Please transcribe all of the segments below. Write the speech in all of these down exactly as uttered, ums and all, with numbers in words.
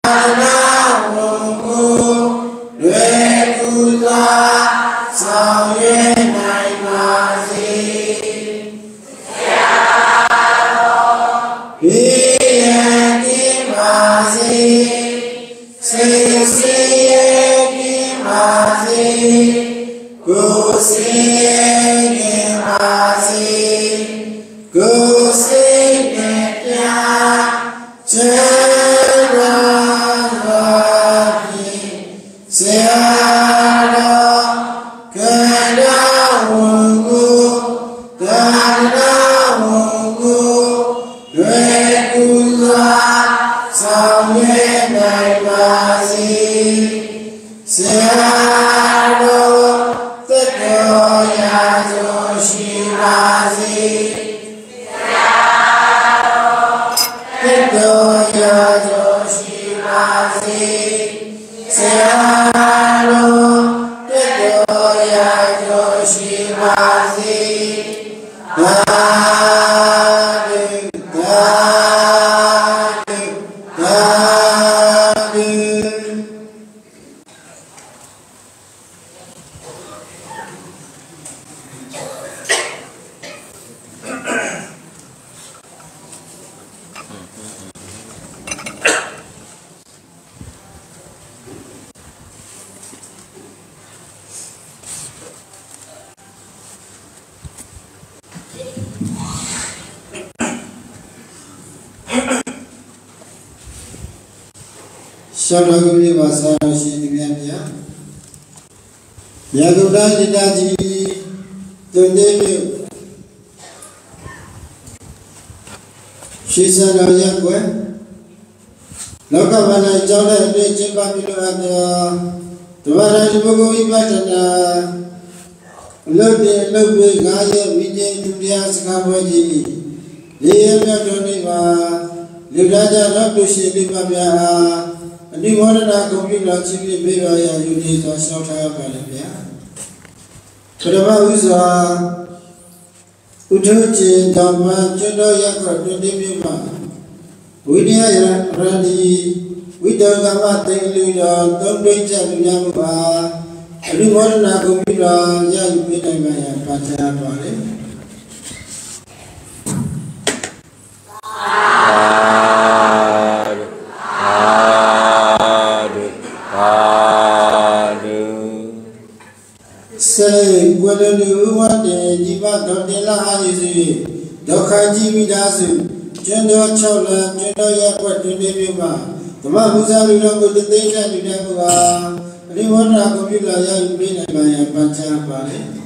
Shadaguri Vasa Shidimia Yaguda Didaji Tundevi She said, "Oh, yeah, well, look up when I told her to chip up into the Vara Bugu Batana Look, look, big, I meeting to the Askawaji. They have not only Libraja not to see Libabia. And you wanted to go to the Chibi Bira, you need to shout out Palabia. To the Mausa Utuchi, Dama, Juno Yaka, to the Mima. We near Radi, we don't have a thing, don't bring Yamuba. And you wanted to go to the young Pina Pata. Say, whether you want the Diva Dondela is Dokaji Midazu, General Chola, General Yakwa to Nebima, the Mabuza with the data to Nebua, and you want to go to the young Pina by Pata Valley.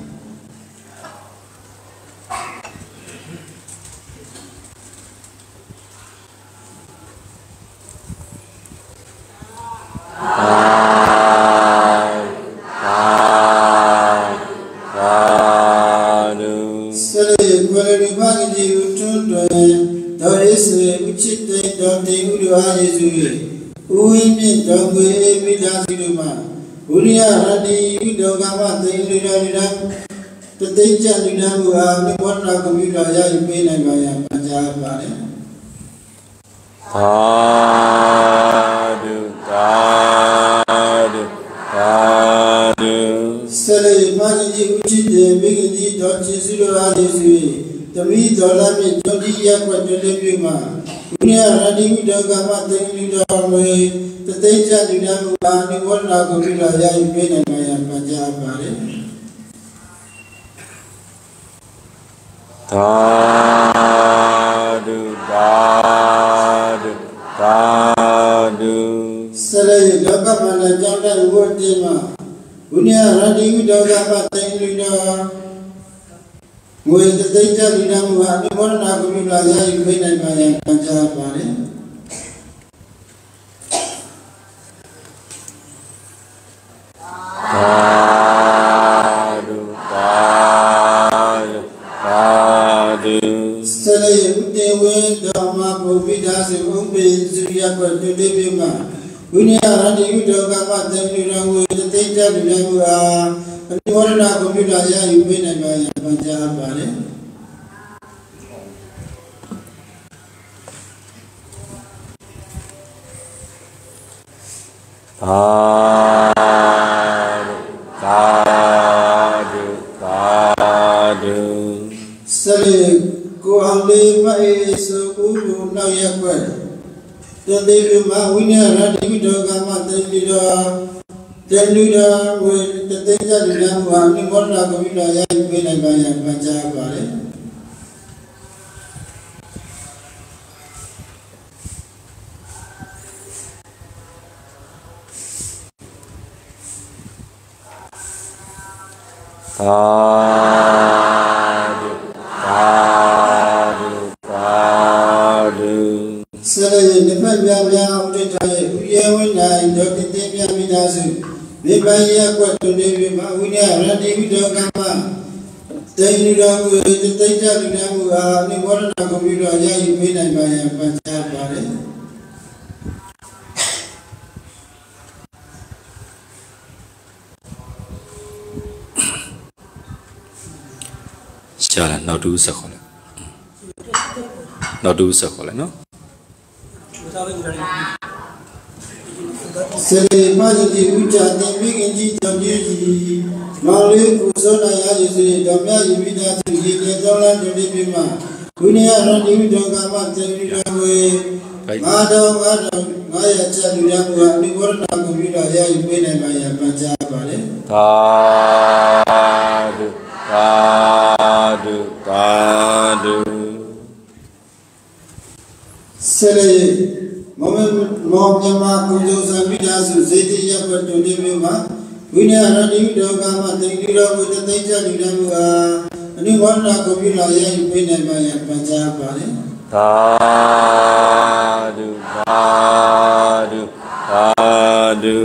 Uimi dongo ebi dasiruma. Uria radi udogama tengri radi teteja didamu ami warna kumila ya ipena gaya pajabane. Adu adu adu. Sele manji uchide bigidi dochi siru adi sui. Tami dolami jodi ya kwa dolebima. Uria radi udogama tengri radi teteja didamu ami warna kumila ya ipena gaya pajabane. Tadu tadu tadu. Selain doa mana jangan buat tema. Dunia radi doa pateng lida. Mui terjadi dalam hati warna kumilaya ikhwan bayang panjang bane. Tadu tadu tadu. Selain dewa dhamma bubida sebumbe surya berjude bima. Dunia radi doa pateng lida mui terjadi dalam hati warna kumilaya ikhwan bayang panjang bane. Sadu, sadu. Sale ko ale mai so ubu na yakwa. Tende ma winya radi do gama tende do tende do we tende ja dina wa ni morna ko mi do ya pe nai ba ya pa cha ba le. Sadu, sadu, sadu. Sale ne pa bia bia u te thai u ye wen nai do te te bia mi da su me ba ya kwa to ne bi ma u ne ra ni bi do ka ma te ni do u te te ja ni na mu a ni mo na ko bi do ya yi me nai ba ya pa cha ba le. Jalan, nau dulu sekolah. Nau dulu sekolah, no? Sale ma ji u cha te mi kin ji to ji ji ma le ku so na ya ji se do mya yi mi da su ji ne do la do ni bi ma u ne ya ra ni do ka ma te ni do we ma do ma do ma ya cha ni ya mu a ni mo na ko bi do ya yi me nai ba ya pa cha ba le. Sadu, sadu, sadu. Sale Moment Momyama Kujo Samida Suzeti Yapato Nima, Winner running Dogama, the leader with the nature Nidamua, and you want to go in a young pin and my Pajapane. Sadu, sadu, sadu.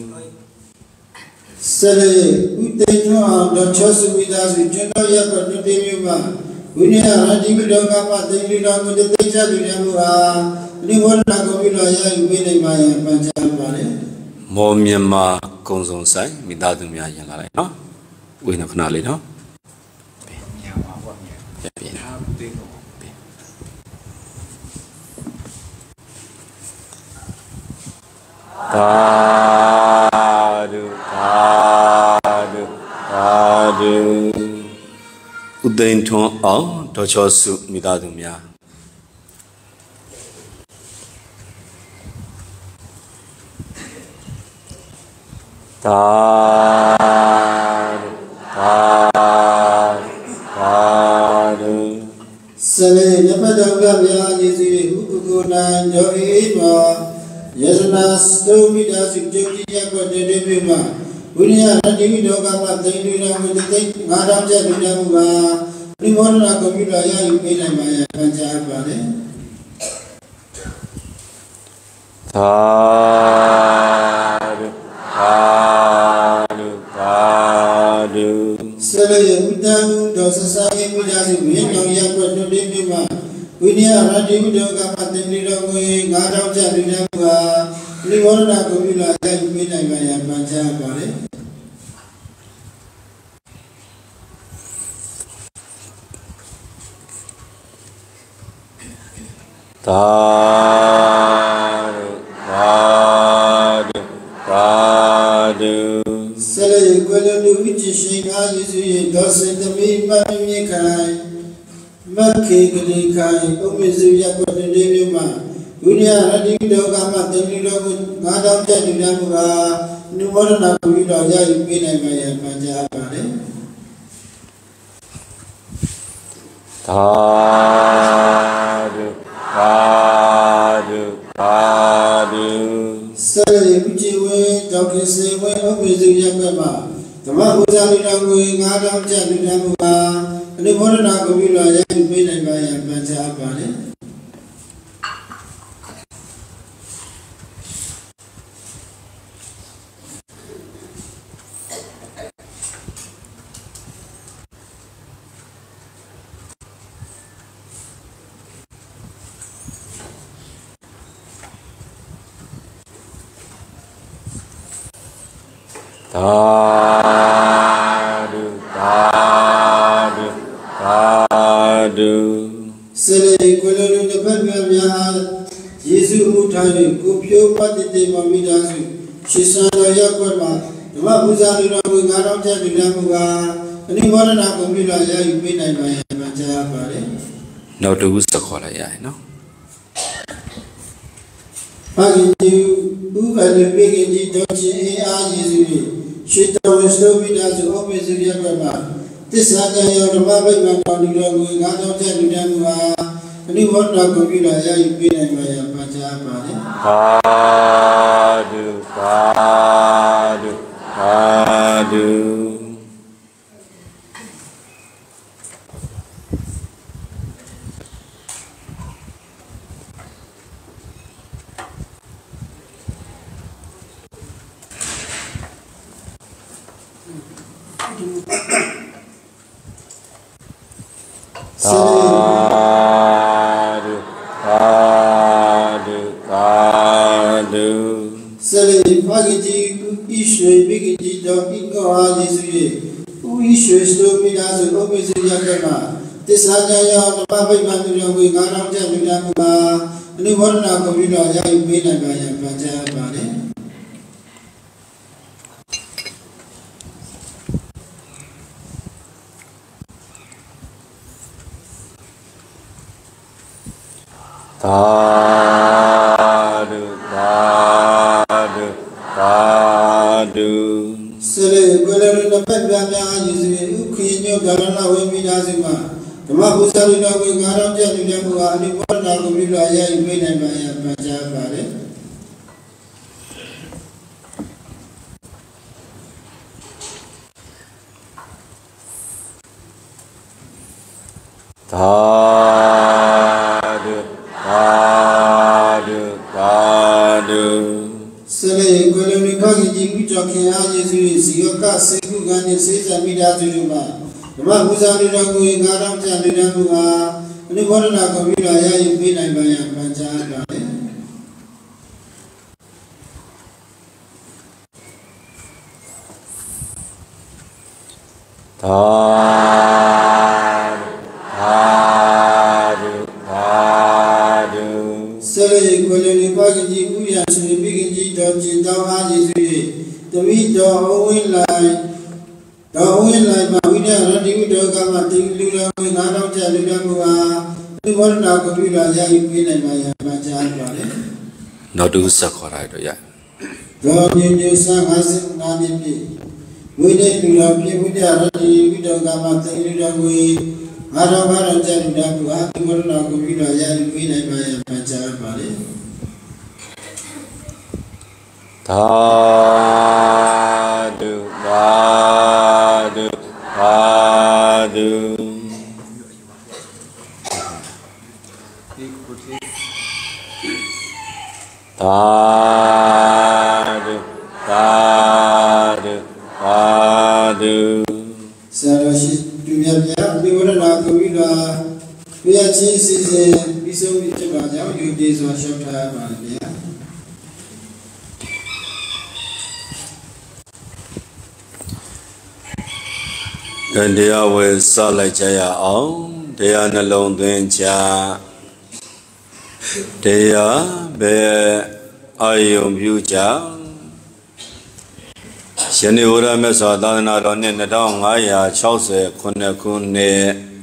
Sale, who take no out the chosen with us with General Yapato Nima, Winner running Dogama, the leader with the nature Nidamua. Ni wala ko bi lo ya yu me nai ma ya pa cha ba le. Mo Myanmar Kong Song Sai မိသားစုများရင်လာလိုက်နော်ဝေးနခဏလေးနော်ပြန်ပြန်ပါပေါ့ပြန်ပြန်သာဓုသာဓုသာဓုဥသိမ်းထွန်းအောင်ဒေါ်ချောစုမိသားစုများသာဓုသာသာဓု Sale ne pa do ga bia ji si hu ku ku na jo e ma yasna sto mi da si jo ji ya ko de de bi ma Punya ra di do ga ma te ni na mu te te ma da ja ni na mu ba ni mo na ko mi da ya yu pe nai ma ya pa cha ba le. သာဓုသာဓုသာဓု Sale hu ta hu do sa sa ye mi da si mi no ya ko de de bi ma Punya ra di do ga ma te ni do mu ga da ja ni na mu ba ni mo na ko mi da ya yu pe nai ma ya pa cha ba le. သာဓုသာဓုသာဓု Sale gwele nu uchi shinga yuzu ye dose de mi ma mi kai ma ke gri kai o mi zu ya ko de de mi ma dunia ra di do ga ma de ni do ga da te ni na mu ga ni mo na ko mi do ya yu pe nai ma ya pa ja ba le. သာဓုသာဓုသာဓု Sale uchi we do ke se we o mi zu ya ko ma Dhamma puja ni na ko ga da te ni na mu ga ni mo na ko mi do ya yu pe nai ma ya pa ja ba le. သာဓုသာဓုသာဓု Sale gwele nu de pa bia bia Yesu mu tha ni ko phyo pa te te ma mi da su She said, I am the Mabuzan with Garam Jamuga, and in one and a computer, you mean I am a Jabari. No, to use the color, yeah, I know. I do, who had the big in the Dodgy A I. She told us to be as the office of Yagama. This Sunday, the Mabuzan on the road with Garam Jamuga. Any one of computer, you mean I am a Jabari. Adu, adu, adu. Adu, adu, adu. Sally, Pagity, issue, big dog, Ingo, who issues to me as an office in Yakama. This Sunday, the Papa Manu, we got out of Yamama, and you want to computer, I made a guy and Pajabari. Tadu, tadu, tadu. Sele, whether in the Pepia is Uki, Garana, Wemidazima. The Mabuzarina, we got out of Yamua, and you want to computer, I made a guy and Pajabari. Tadu, tadu, tadu. Sele, whether we call it you talking, I use your cast, Seku, and says I meet out to you. The Mabuzarina, we got out of Yamua, and you want to computer, I made a guy and Pajabari. Tadu, tadu. Sele, whether you call it you, and so you begin to do down as the meat dog, win like. The win like my winner, running with the government, Lula, we got out of Lula, the one now computer, you win and my child. No, do Sakura, yeah. God, you sang as not in me. We didn't love you with the running with the government, Lula, we had a man and tell them to have the one now computer, you win and my child. Tadu, tadu, tadu. Tadu, tadu, tadu. Sarashi, do you have the one now computer? We are chasing the piece of it about you days or short time. And they are with Salajaya on, they are alone then cha. They are be Ayum Buja. Shani Ura Mesadana on in the down Aya, Chause, Kunakune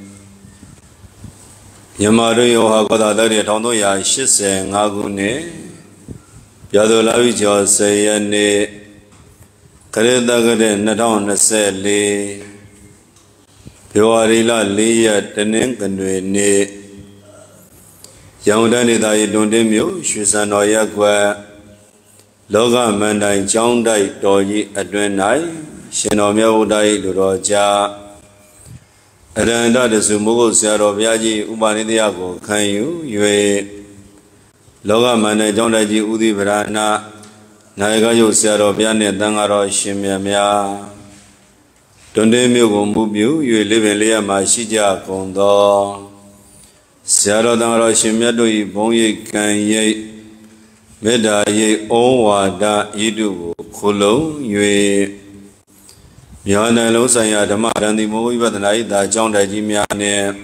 Yamaru Hagoda, Tonoya, Shise, Nagune Yadolavijo say any Karedagade, Nadon, Sally. Yoarila Lia Tenin Kandwene Youngdani Dai Dundemio, Shusano Yagua Loga Mandai Joundai Doyi Adrenai, Shenomio Dai Duroja Adanda de Sumugo Sero Viaji Ubanidiago, can you? You Loga Mandai Joundaji Udi Verana Nagayo Sero Viane Dangaro Shimia. Donde mi gombubiu, you live in Lea Mashija Kondo. Sierra Dara Shimiado, Bonye can ye Meda ye owa da yidu Kolo, you Yana Losaya, the Madame Movi, but the night that John Dajimiane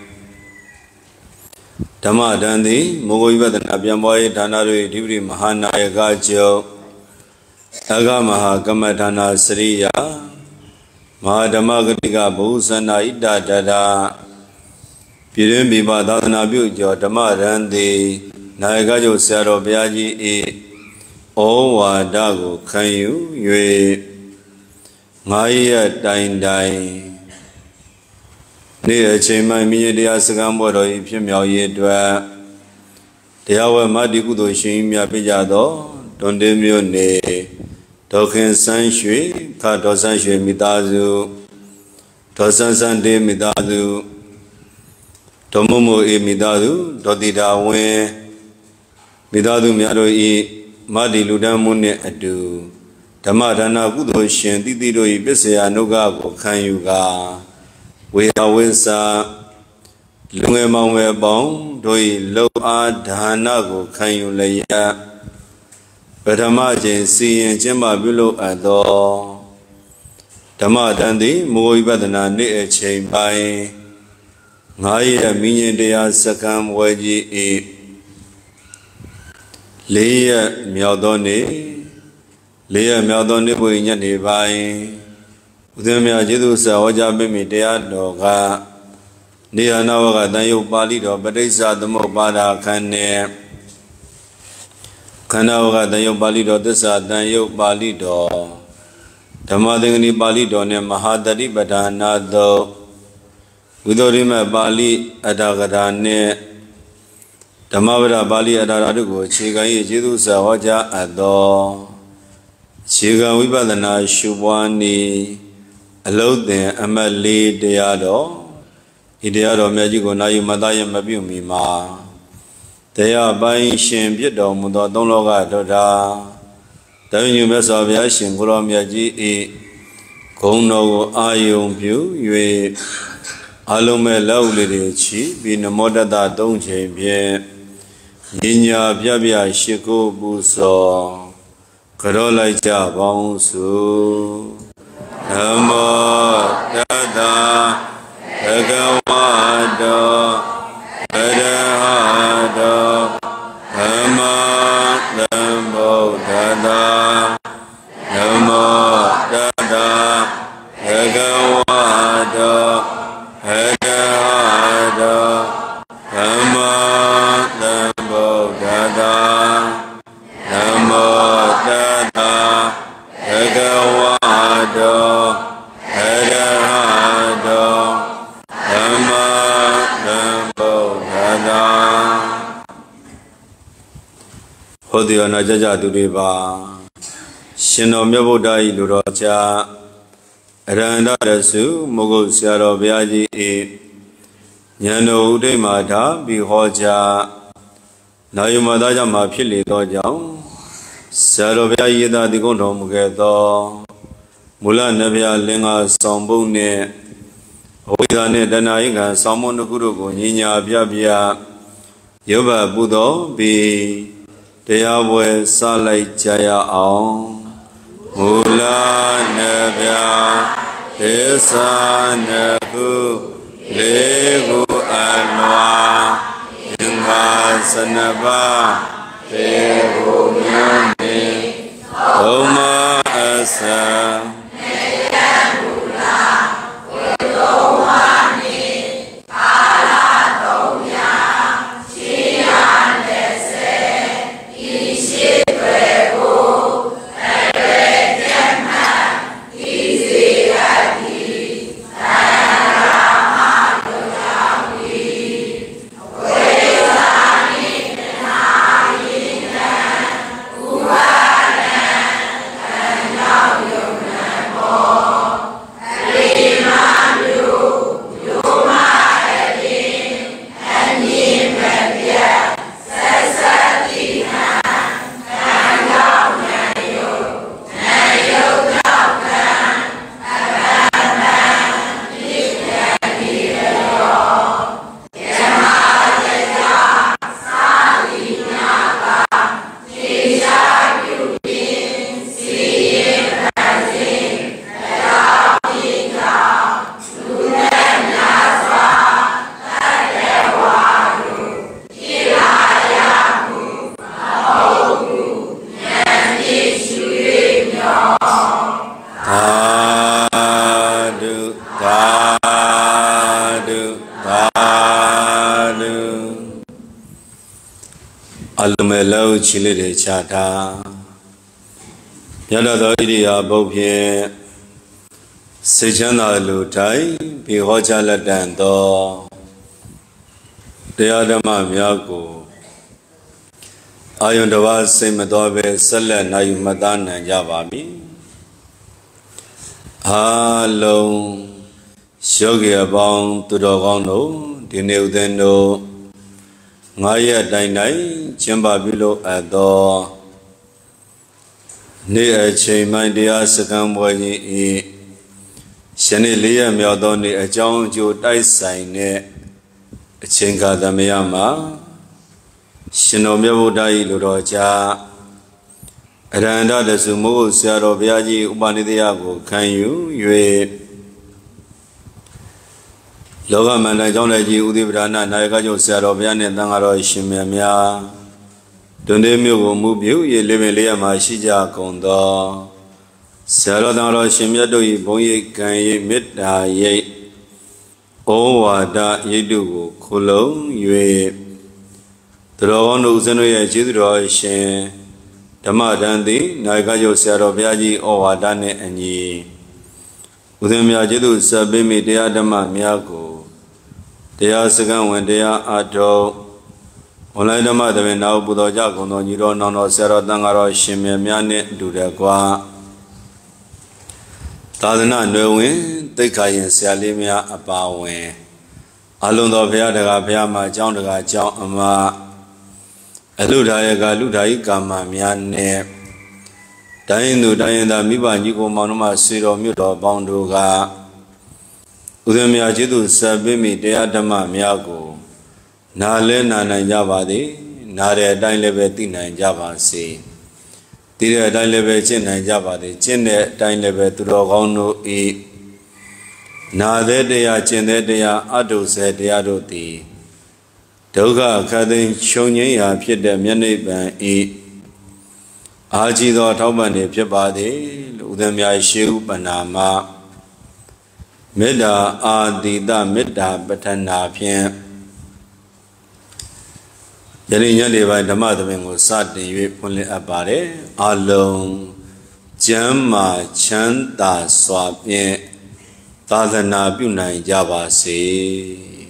Dama Dandi, Moviva, the Nabiamoy, Danare, Dibri Mahana, Gajo. Agamaha Kamadana Sriya Mahadhamagriga Bhusana Ida Dada Pirin Biba Dadana Bhujo Dhamma Randi Nayagajo Saro Byaji E Owa Dago Kanyu Yue Ngaya Dain Dain Ni Chema Miya Sagambo Ipim Yaye Dwa Deawa Madikudo Shim Yapijado Donde Mione Token San Shui Kato San Shui Mitazu Tosan Sande Mitazu Tomomo E Mitazu Dotida Wen Mitadu Miado E Madi Ludamune Adu Tamadana Gudo Shen Titiro E Besea Noga Kanyuga Wea Wensa Lunge Mawe Bong Doi Lo Adhana Go Kanyulaya Padamaje Sian Jemma Bilo Ado Tamadandi Moibadana Ne Chain Bai Ngaya Minion Dea Sakam Waji E Leia Miadoni Leia Miadoni Boyani Bai Udemia Jidu Sawaja Bimi Dea Doga Nia Nawaga Dayo Balido Badesa the Mobada Kane Kanawaga Dayo Balido Desa Dayo Balido Tamadini Balido Ne Mahadari Badana Do Udorima Bali Adagadane Tamavara Bali Adaradugo Chiga Jidu Sawaja Ado Chiga Vibadana Shubwani Alode Amali Deado Ideado Magico Nayu Madaya Mabumi Ma They are buying Shin Biedo Mudo Donloga Doda Danu Mesa Viashin Goromiaji E Kono Ayum View Yue Alume Lauli Chi Bin Moda da Donche Bien Yinya Biabia Shiko Buso Karola Jabonsu Namo Dada Bhagavado Arahado Namo Dada Namo Dada Bhagavado Arahado Namo Dada Namo Dada Bhagavado Arahado Namo Dada Hodio Najaja Duriba Shino Myabuddha Iluroja Aranda Rasu Mogo Siaro Byaji E Nyano Ude Mata Bihoja Nayumadaja Mapili Dojao Siaro Byaji Da Digono Mugedo Mula Nabia Linga Sambune Oidane Danaiga Samon Guru Ninya Biabia Yoba Budo Bi Deyawe Salai Jaya Aung Mula Nabia Desa Nagu Legu Anwa Inga Sanaba Legu Nyoni Oma Asa Yo Alumelo Chile de Chata Yada Idia Bopie Sejana Lutai, Pihoja Ladando Deadama Miago Ayundava Semadobe Sala Nayumadan and Javami Hello Shogi Abong to the Gono, Dinudendo Ngaya Dainai, Chimba below at the near a chain, my dear second boy, Shanilia Miadoni, a John Joe Dice sign, a Chinka the Miyama, Shinomio Dai Luroja, Randa the Sumo, Sero Viaji, Ubanidiago, can you, you Loga Manajonaji Udibrana, Nagajo Sarovian and Dangaro Shimia Dundemio move you, ye live in Leama Shija Kondo Saradaro Shimiado, Boye Kay Mita Ye O Wada Yedu Kulo, Yue Tron Uzanoya Jidro Shen Tamadandi, Nagajo Saroviaji O Wadane and Ye Udemia Jidu Sabimi Deadama Miago. They are second when they are at all. Only the mother now Buddha Jacono, you don't know Sarah Dangaro Shimiane do the qua. Tadana knowing, take I in Salimia about when. Alone of Yadaga Piama, John the Gaja Ama Aludayaga Ludaika Miane. Dainu Diana Miba Nico Manuma Siro Muto Bonduga. Udemia Jidu Sabimi Deadama Miago Nale Nana Javadi, Nare Dainlebetina in Java Sea. Tira Dainlebechin and Javadi, Chinde Dainlebe to Rogono E. Nade dea Chinde dea Adu said the Adoti. Toga Kadin Shonya Piede Mianiban E. Ajido Tobani Piabadi, Udemia Shiu Banama. Meda Adida Meda Batana Pian Yaninya by the mother was suddenly only about it alone Jamma Chanta Swapien Tadana Buna Java say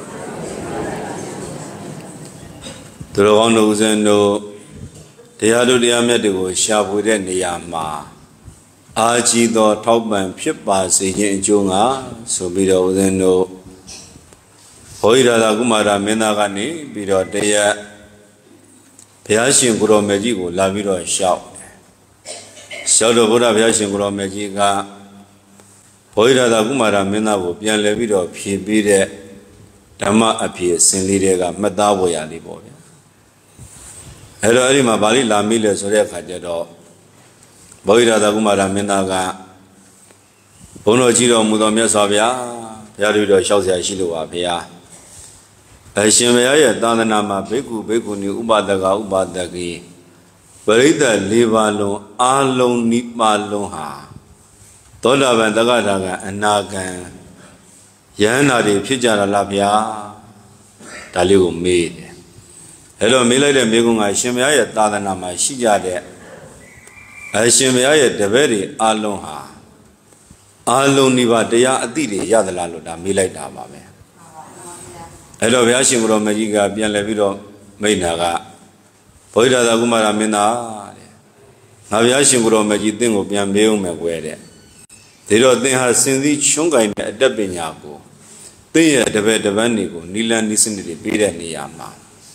to the one who's no the other Diamedigo shop within the Yama. Aji do Tauban Pipa saying Junga, so be the no Hoida Gumara Menagani, be the day Piashin Guru Mejigo, Laviro shout. Shout of Buddha Piashin Guru Mejiga Hoida Gumara Menago, Pian Levido, P. Be the Dama appears in Liga, Madawoya Libo. Hello, Rima Bali Lamile Soreka. Boida da Gumara Menaga Bono Giro Mudomia Savia, Yarudo Shausia Shilua Pia. A Shimaya Danama Beku Bekuni Ubadaga Ubadagi Berida Livalo Alo Nipa Loha Toda Vandagadaga and Nagan Yana de Pijara Labia Taliu made. Hello Mila de Megunga Shimaya Danama Shijade. I shimmy the very alonha. Alone Niva dea Adidi Yadalaluda, Mileta Babe. Hello, Yashim Romagiga, Bian Levido, Mainaga. Poida da Gumara Mena. Naviashim Romagi Dingo, Bian Beum, Wede. They don't think has seen the Chunga in a Debinago. They are the bed of Vanigo, Nilan listened to the Bida Niyama.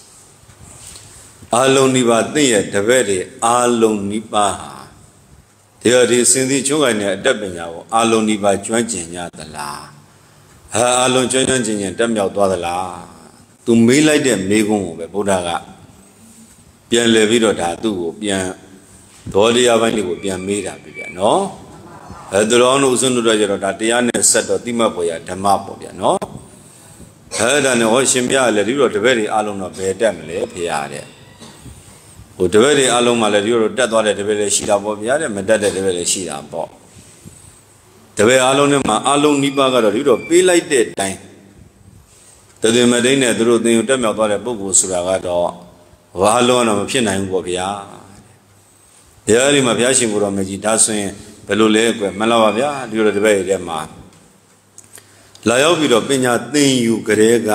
Alone Niva, they are the very Alone Nipa. They are the Cindy Chungana Debinao, Aloni by Juanjina the La. Her Alon Juanjin and Damia Dwala. To me like them, Megun, Budaga. Bien Levido Tatu, Bien Dodi Avani would be a made up, no? Her drone was on the Raja Tatiana set of Timapoya, Tamapoya, no? Her than a Oshimia, the Rio, the very Alon of Bedam, Piade. The very Aloma, the Euro, that was the very Shida Bobia, and that the very Shida Bob. The way Alonema, Alon Nibaga, Euro, be like that time. The Medina drew the Utamia Bogu Suragado. ဘာလုံးတော့မဖြစ်နိုင်ဘူးပေါ့ဗျာတရားဒီမှာဘုရားရှင်ကိုယ်တော်မြတ်ကြီးဒါဆိုရင်ဘယ်လိုလဲကွယ်မှန်လားပါဗျာဒီလိုတပည့်ရဲ့မှာလာရောက်ပြီးတော့ပညာသင်ယူကြတဲ့က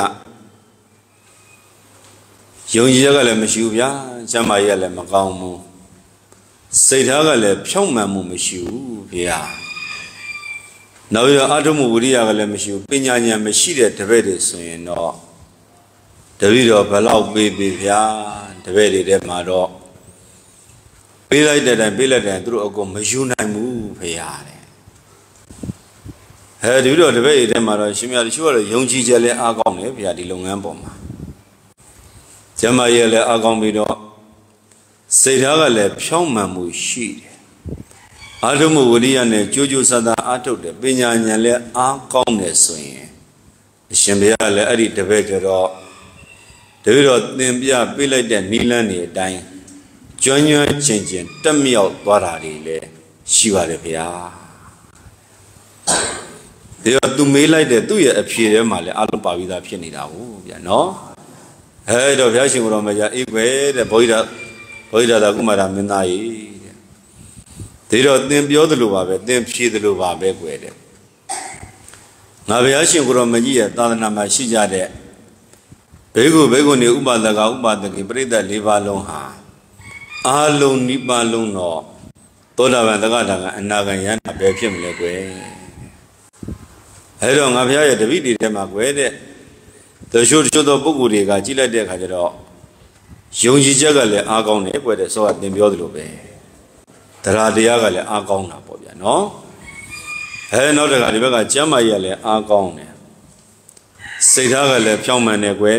ယုံကြည်ရကလည်းမရှိဘူးဗျာကျမ်းမာရလည်းမကောင်းဘူးစိတ်ထားကလည်းဖြောင့်မှန်မှုမရှိဘူးဗျာနောက်ရအထုမှုဝိရိယကလည်းမရှိဘူးပညာဉာဏ်မရှိတဲ့တပည့်တွေဆိုရင်တော့တပည့်တော်ဘယ်လောက်ပေးပေးဗျာတပည့်တွေထဲမှာတော့ပေးလိုက်တဲ့တိုင်ပေးလိုက်တဲ့သူတို့အကုန်မယူနိုင်ဘူးဖေရတဲ့အဲဒီတော့တပည့်တွေထဲမှာတော့ရှင်မြတ်တချို့ကတော့ယုံကြည်ချက်လည်းအားကောင်းတယ်ဖေရဒီလုပ်ငန်းပေါ်မှာကျမ်းမာရေးလည်းအားကောင်းပြီးတော့စိတ်ထားကလည်းဖြောင့်မှန်မှုရှိတယ်အာထုမှုဝိရိယနဲ့ကြိုးကြိုးစားစားအားထုတ်တယ်ပညာဉာဏ်လည်းအားကောင်းတယ်ဆိုရင်အရှင်ဘုရားလည်းအဲ့ဒီတပည့်ကြတော့တပည့်တော်သင်ပြပေးလိုက်တဲ့နိလန်းတွေအတိုင်းကျွမ်းကျွမ်းကျင်ကျင်တက်မြောက်သွားတာတွေလည်းရှိပါတယ်ဗျာဒီတော့သူမေးလိုက်တဲ့သူ့ရဲ့အဖြေထဲမှာလည်းအလုံးပါပြီးသားဖြစ်နေတာဟုတ်ဗျာနော်အဲတော့ဘုရားရှင်ကိုယ်တော်မြတ်အေးကွယ်တဲ့ဗောဓိတာဗောဓိတာကုမာရမင်းသားကြီးတဲ့ဒီတော့သင်ပြောသလိုပါပဲသင်ဖြေသလိုပါပဲကွယ်တဲ့ငါဘုရားရှင်ကိုယ်တော်မြတ်ကြီးရဲ့သာသနာမှာရှိကြတဲ့ဘေကုဘေကုနေဥပဒကဥပဒကိပရိသတ်၄ပါးလုံးဟာအာလုံးနိပါလုံးတော့သောတာပန်သဂတံကအနာဂံယန္တာပဲဖြစ်မလဲကွယ်အဲတော့ငါဘုရားရဲ့တပည့်တွေထဲမှာကွယ်တဲ့တချို့တချို့သောပုဂ္ဂိုလ်တွေကကြည့်လိုက်တဲ့အခါကျတော့ယုံကြည်ချက်ကလည်းအားကောင်းတယ်ကွယ်တဲ့ဆိုတော့သင်ပြောသလိုပဲတရားတရားကလည်းအားကောင်းတာပေါ့ဗျာနော်အဲနောက်တစ်ခါဒီဘက်ကကျမ်းမာရေးကလည်းအားကောင်းတယ်စိတ်ထားကလည်းဖြောင့်မှန်တယ်ကွယ်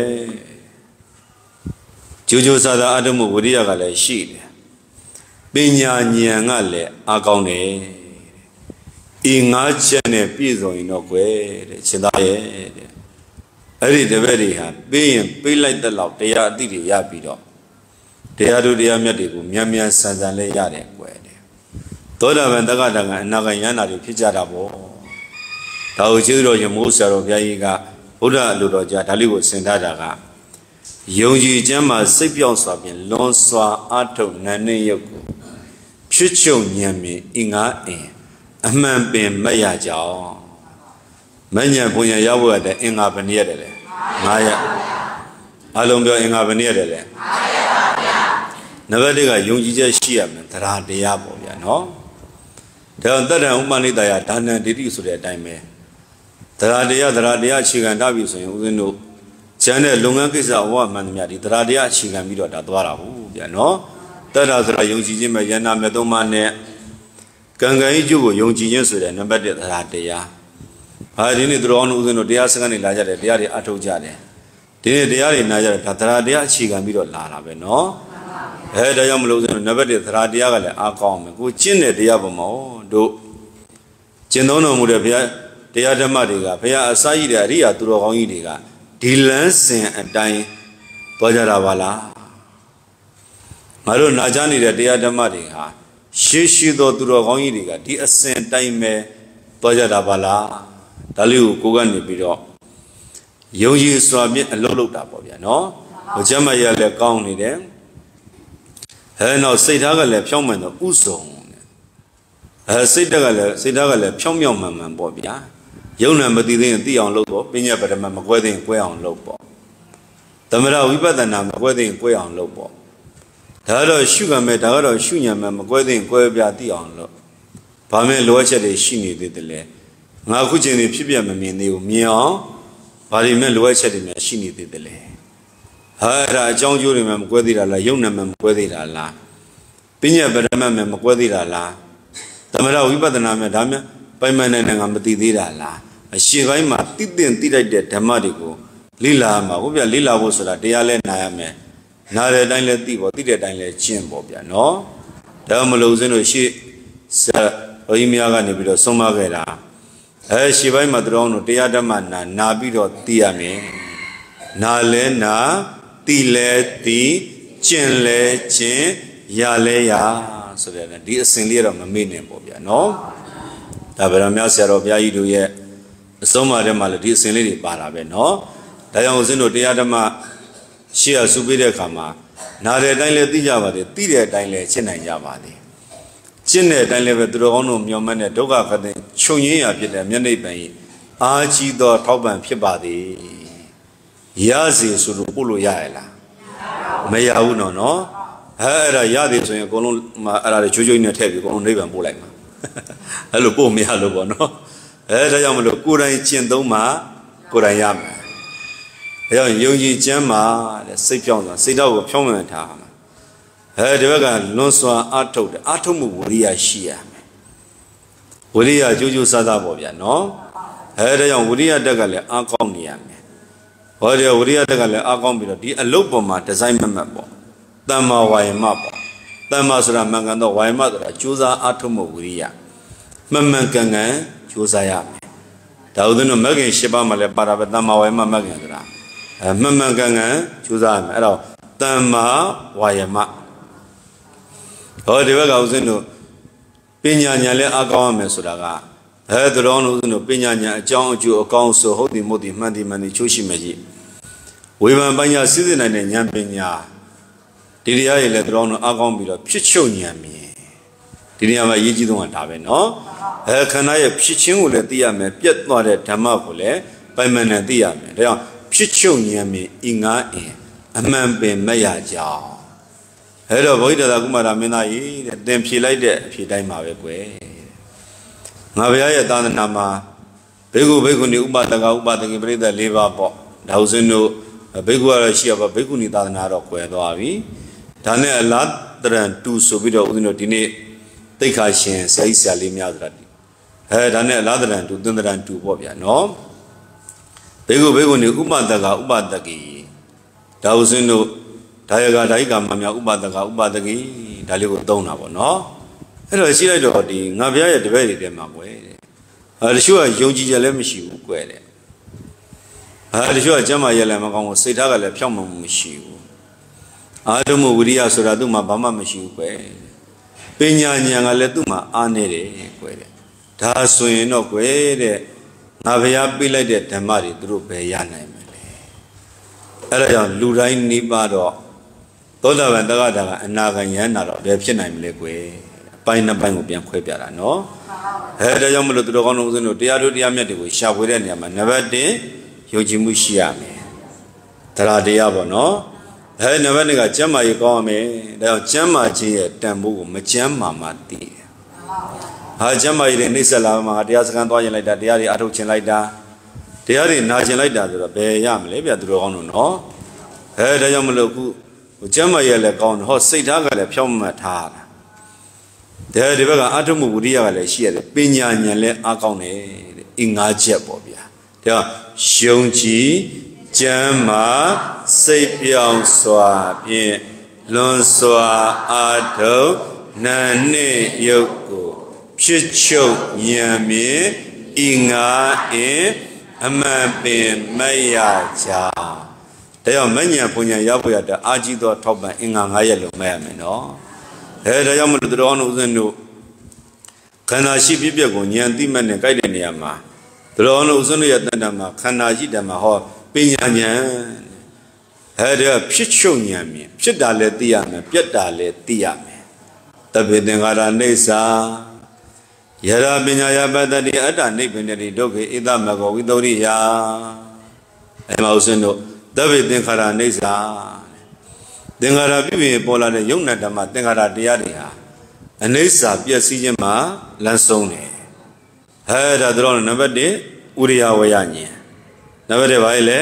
ကြိုးကြိုးစားစားအထုမှုဝိရိယကလည်းရှိတယ်ပညာဉာဏ်ကလည်းအားကောင်းတယ်ဤငါးချက်နဲ့ပြည့်စုံရင်တော့ကွယ်တဲ့ရှင်သားရဲ့တဲ့အဲ့ဒီတပည့်တွေဟာပေးရင်ပေးလိုက်တဲ့လောက်တရားအသိတွေရပြီးတော့တရားတို့တရားမြတ်တွေကိုမြန်မြန်ဆန်ဆန်လေးရတယ်ကွယ်တဲ့သောတာပန်တက္ကတကအနာဂံယန္တာတွေဖြစ်ကြတာပေါ့ဒါကိုကျေးဇူးတော်ရှင်မိုးဆရာတော်ဘုရားကြီးကဘုရားအလိုတော်ကြားဒါလေးကိုဆင်ထားတာကယုံကြည်ခြင်းမှာစိတ်ပြောင်းစွာဖြင့်လွန်စွာအထုတ်နန်းနေရုပ်ကိုဖြစ်ချုပ်ဉာဏ်မြင်အင်္ဂါအင်အမှန်ပင်မရကြောင်းမဉ္ဇဉ်ဘုံရရောက်ရတဲ့အင်္ဂါဘယ်နည်းရတယ်လဲ၅ရက်အလုံးပြောအင်္ဂါဘယ်နည်းရတယ်လဲ၅ရက်ပါဗျာနံပါတ်၁ကယုံကြည်ချက်ရှိရမယ်တရားတရားပေါ့ဗျာနော်ဒါတတ္တံဥပနိတယဒါနံဒိဋ္ဌိဆိုတဲ့အတိုင်းပဲတရားတရားတရားတရားအခြေခံတာပြီဆိုရင်ဦးဇင်းတို့ကျန်တဲ့လုပ်ငန်းကိစ္စအဝမှန်သမျှဒီတရားတရားအခြေခံပြီးတော့ဒါသွားတာဟုတ်ဗျာနော်တတ္တဆိုတာယုံကြည်ခြင်းပဲယန္နာမြတ်သုံးပါးနဲ့ကံကံဤကျုပ်ကိုယုံကြည်ခြင်းဆိုတဲ့နံပါတ်၁တရားတရားဟာဒီနေ့သူတော်အောင်ဦးဇင်းတို့တရားစခန်းနေလာကြတယ်တရားတွေအထုတ်ကြတယ်ဒီနေ့တရားတွေနာကြတယ်ဒါတရားတရားအခြေခံပြီးတော့လာတာပဲနော်အဲဒါကြောင့်မလို့ဦးဇင်းတို့နံပါတ်၁တရားတရားကလည်းအားကောင်းမယ်ကိုကျင့်တဲ့တရားပေါ်မှာတို့ကျင့်သုံးတော်မူတဲ့ဘုရားတရားဓမ္မတွေကဘုရားအစာရည်တဲ့အရိယာသူတော်ကောင်းကြီးတွေကဒီလမ်းစဉ်အတိုင်းသွားကြတာပါလားငါတို့နာကြားနေတဲ့တရားဓမ္မတွေဟာရှေးရှေးသောသူတော်ကောင်းကြီးတွေကဒီအစဉ်တိုင်းပဲသွားကြတာပါလားဒါလေးကိုကိုကနေပြီးတော့ယုံကြည်စွာဖြင့်အလုပ်လုပ်တာပေါ့ဗျာနော်ဟိုကျမ်းမာရလည်းကောင်းနေတယ်ဟဲ့နောက်စိတ်ထားကလည်းဖြောင်းမှန်တော့ဥဆောင်အဲစိတ်တက်ကလည်းစိတ်ထားကလည်းဖြောင်းမြောင်းမှန်မှန်ပေါ့ဗျာယုံနာမသိသေးရင်သိအောင်လုပ်ပေါ့ပညာပရမမကွဲသေးရင်ကွဲအောင်လုပ်ပေါ့သမထဝိပဿနာမကွဲသေးရင်ကွဲအောင်လုပ်ပေါ့ဒါတော့ရှုကံမဲ့ဒါကတော့ရှုဉဏ်မဲ့မကွဲသေးရင်ကွဲပြသိအောင်လုပ်ဘာမဲ့လိုအပ်ချက်တွေရှိနေသေးတယ်လဲငါခုချိန်တွေဖြစ်ပြမမြင်သေးဘူးမြင်အောင်ဘာတွေမဲ့လိုအပ်ချက်တွေများရှိနေသေးတယ်လဲဟာအဲ့ဒါအကြောင်းကျိုးတွေမဲ့မကွဲသေးတာလားယုံနာမဲ့မကွဲသေးတာလားပညာပရမမဲ့မကွဲသေးတာလားသမထဝိပဿနာမဲ့ဒါမဲ့ပိုင်မနိုင်နိုင်ငါမသိသေးတာလားအရှိပိုင်းမှာတိတင်တိလိုက်တဲ့ဓမ္မတွေကိုလိလာမှာဟုတ်ဗျာလိလာဖို့ဆိုတာတရားလဲနာရမယ်နားတဲ့အတိုင်းလဲသိပေါ့သိတဲ့အတိုင်းလဲကျင့်ပေါ့ဗျာနော်ဒါမလို့စင်းတို့ရှေ့ဘုရားများကနေပြီးတော့ဆုံးမခဲ့တာအဲရှေ့ပိုင်းမှာသူတော်တို့တရားဓမ္မနာနာပြီးတော့သိရမယ်နာလဲနာသိလဲသိကျင့်လဲကျင့်ရလဲရဆိုတဲ့ဒီအစဉ်လေးတော့မမေ့နဲ့ပေါ့ဗျာနော်ဒါဗရမများဆရာတော်ဘုရားကြီးတို့ရဲ့အဆုံးအမထဲမှာလည်းဒီအစဉ်လေးတွေပါတာပဲเนาะဒါကြောင့်ဦးဇင်းတို့တရားဓမ္မရှေ့ရစုပေးတဲ့အခါမှာနာတဲ့အတိုင်းလည်းသိကြပါတယ်သိတဲ့အတိုင်းလည်းရှင်းနိုင်ကြပါတယ်ရှင်းတဲ့အတိုင်းလည်းပဲသူတော်ကောင်းတို့မျှော်မှန်းတဲ့ဒုက္ခခတ်တဲ့ခြုံရင်းရဖြစ်တဲ့မျက်နှိပ်ပံဤအာကြီးသောထောက်ပံ့ဖြစ်ပါသည်ရစီဆိုလို့ပို့လို့ရရလားမရဘူးနော်နော်အဲအဲ့ဒါရသည်ဆိုရင်အကုန်လုံးအဲ့ဒါတွေချိုးချိုးနဲ့ထည့်ပြီးအကုန်လုံးနိဗ္ဗာန်ပို့လိုက်မှာအဲ့လိုပို့မရလို့ပေါ့နော်အဲဒါကြောင့်မလို့ကိုယ်တိုင်ကျင့်သုံးမှကိုယ်တိုင်ရမယ်အဲကြောင့်ယုံကြည်ခြင်းမှာတဲ့စိတ်ဖြောင်းသွားစိတ်တော့ကိုဖြောင်းမှန်ထားမှာအဲဒီဘက်ကလွန်စွာအထုတ်တယ်အထုတ်မှုဝိရိယရှိရမယ်ဝိရိယကြိုးကြိုးစားစားပေါ့ဗျာနော်အဲဒါကြောင့်ဝိရိယတက်ကလည်းအကောင်းနေရမယ်ဟောဒီဝိရိယတက်ကလည်းအကောင်းပြီးတော့ဒီအလုတ်ပေါ်မှာဒီဇိုင်းမမတ်ပေါ့တမ္မာဝါယမပေါ့တမ္မာဆိုတာမှန်ကန်တော့ဝါယမဆိုတာကြိုးစားအထုတ်မှုဝိရိယမှန်မှန်ကန်ကန်ကြိုးစားရမယ်ဒါဥဒ္ဒနောမဂ္ဂင်၈ပါးမှာလည်းပါတာပဲတမ္မာဝါယမမဂ္ဂင်ဆိုတာအဲမှန်မှန်ကန်ကန်ကြိုးစားရမယ်အဲ့တော့တမ္မာဝါယမဟောဒီဘက်ကဥစဉ်တို့ပညာဉာဏ်လည်းအကောင်းရမယ်ဆိုတာကအဲသူတော်တို့ဥစဉ်တို့ပညာဉာဏ်အကြောင်းအကျိုးအကောင်းဆိုဟုတ်တယ်မဟုတ်တယ်မှန်တယ်မှန်တယ်ချိုးရှိမယ်ကြီးဝေဖန်ပညာစစ်စစ်နိုင်တဲ့ဉာဏ်ပညာဒီတရားတွေလည်းသူတော်တို့အကောင်းပြီးတော့ဖြစ်ချုပ်ဉာဏ်မြင်ဒီနေရာမှာအရေးကြီးဆုံးကဒါပဲနော်အဲခန္ဓာရဲ့ဖြစ်ချင်းကိုလည်းသိရမယ်ပြတ်သွားတဲ့ဓမ္မကိုလည်းပိုင်မှန်နဲ့သိရမယ်ဒါကြောင့်ဖြစ်ချုပ်ဉာဏ်မြင်ဤငါအင်အမှန်ပင်မရကြောင်းအဲ့တော့ဘုရားသာကုမာရမင်းသားကြီးတဲ့သင်ဖြေလိုက်တဲ့အဖြေတိုင်းမှာပဲကွယ်ငါဘုရားရဲ့သာသနာမှာဘေကုဘေကုဏီဥပဒကဥပဒကိပရိသတ်၄ပါးပေါ့ဒါဥစဉ်တို့ဘေကုကတော့ရှိရပါဘေကုဏီသာသနာတော့ကွယ်သွားပြီဒါနဲ့အလားတရံတူဆိုပြီးတော့ဥစဉ်တို့ဒီနေ့တိတ်ခါရှင်ဆရာကြီးဆရာလေးများဆိုတာအဲဒါနဲ့အလားတရံတူသင်္တရံတူပေါ့ဗျာနော်ဘေကုဘေကုဏီဥပဒကဥပဒကိဒါဥစဉ်တို့ဒါယကဒါယကမမြောက်ဥပဒကဥပဒကိဒါလေးကိုသုံးတာပေါ့နော်အဲ့တော့ရှိလိုက်တော့ဒီငါဘုရားရဲ့တပည့်တွေထဲမှာကွယ်တဲ့အဲတချို့ကယုံကြည်ချက်လည်းမရှိဘူးကွယ်တဲ့အဲတချို့ကကျမ်းမာရလည်းမကောင်းဘူးစိတ်ထားကလည်းဖြောင့်မမှုမရှိဘူးအာထုမှုဝိရိယဆိုတာသူ့မှာဘာမှမရှိဘူးကွယ်ပညာဉာဏ်ကလည်းသူ့မှာအားနေတယ်ကွယ်တဲ့ဒါဆိုရင်တော့ကွယ်တဲ့ငါဘုရားပြလိုက်တဲ့ဓမ္မတွေသူတို့ဘယ်ရနိုင်မလဲအဲ့ဒါကြောင့်လူတိုင်းနိဗ္ဗာန်တော့သောတာပန်တဂတာကအနာဂံယန္တာတော့ဘယ်ဖြစ်နိုင်မလဲကွယ်အပိုင်းနှစ်ပိုင်းကိုပြန်ခွဲပြတာနော်အဲဒါကြောင့်မလို့သူတော်ကောင်းတို့ဦးဇင်းတို့တရားတို့တရားမြတ်တွေကိုရှာဖွေတဲ့နေရာမှာနံပါတ်၁ယုံကြည်မှုရှိရမယ်တရားတရားပေါ့နော်အဲနံပါတ်၂ကကျမ်းမာရေးကောင်းရမယ်ဒါကြောင့်ကျမ်းမာခြင်းရဲ့တန်ဖိုးကိုမကျမ်းမာမှသိတယ်ဟာကျမ်းမာရေးတွေနှိမ့်ဆက်လာမှာတရားစခန်းသွားရင်လိုက်တာတရားတွေအထုတ်ခြင်းလိုက်တာတရားတွေနာကျင်လိုက်တာဆိုတော့ဘယ်ရမလဲဗျသူတော်ကောင်းတို့နော်အဲဒါကြောင့်မလို့ခုကျမ်းမာရေးလည်းကောင်းတယ်ဟောစိတ်ထားကလည်းဖြောင့်မတ်ထားတာဒီဘက်ကအထုမှုဝိရိယကလည်းရှိရတယ်ပညာဉာဏ်လည်းအားကောင်းတယ်တဲ့အင်္ဂါချက်ပေါ့ဗျာဒါယုံကြည်ကျမ်းမာစိတ်ပြောင်းစွာဖြင့်လွန်စွာအာထုနာနှင့်ယုတ်ကိုဖြစ်ချုပ်ဉာဏ်မြင်အင်္ဂါအင်အမှန်ပင်မရကြဒါကြောင့်မဉ္ဇဉ်ပူညာရဖို့ရတဲ့အာကြီးသောထောက်ပံ့အင်္ဂါ၅ရက်လို့မဲ့ရမယ်နော်အဲဒါကြောင့်မလို့တော်အောင်ဦးဇင်းတို့ခန္ဓာရှိပြည့်ပြည့်ကိုဉာဏ်သိမှတ်နဲ့ကြိုက်တဲ့နေရာမှာတော်အောင်ဦးဇင်းတို့ရဲ့တဏ္ဍာမှာခန္ဓာရှိတယ်မှာဟောပညာဉာဏ်အဲဒီဖြစ်ချုပ်ဉာဏ်မြင်ဖြစ်တာလည်းသိရမယ်ပြတ်တာလည်းသိရမယ်တပိသင်္ခါရနေစာယရာပညာယပတ္တိအတ္တနိဗ္ဗာန်တိဒုက္ခေဣသမဂောဝိသုရိယအဲမှာဦးဇင်းတို့တပိသင်္ခါရနေစာသင်္ခါရပြုပြင်ပေါ်လာတဲ့ယုံနာဓမ္မသင်္ခါရတရားတွေဟာအနိစ္စပျက်စီးခြင်းမှာလမ်းဆုံးတယ်အဲဒါတော့နံပါတ်၁ဥရိယဝယဉာဏ်နံပါတ်၂ဘာလဲ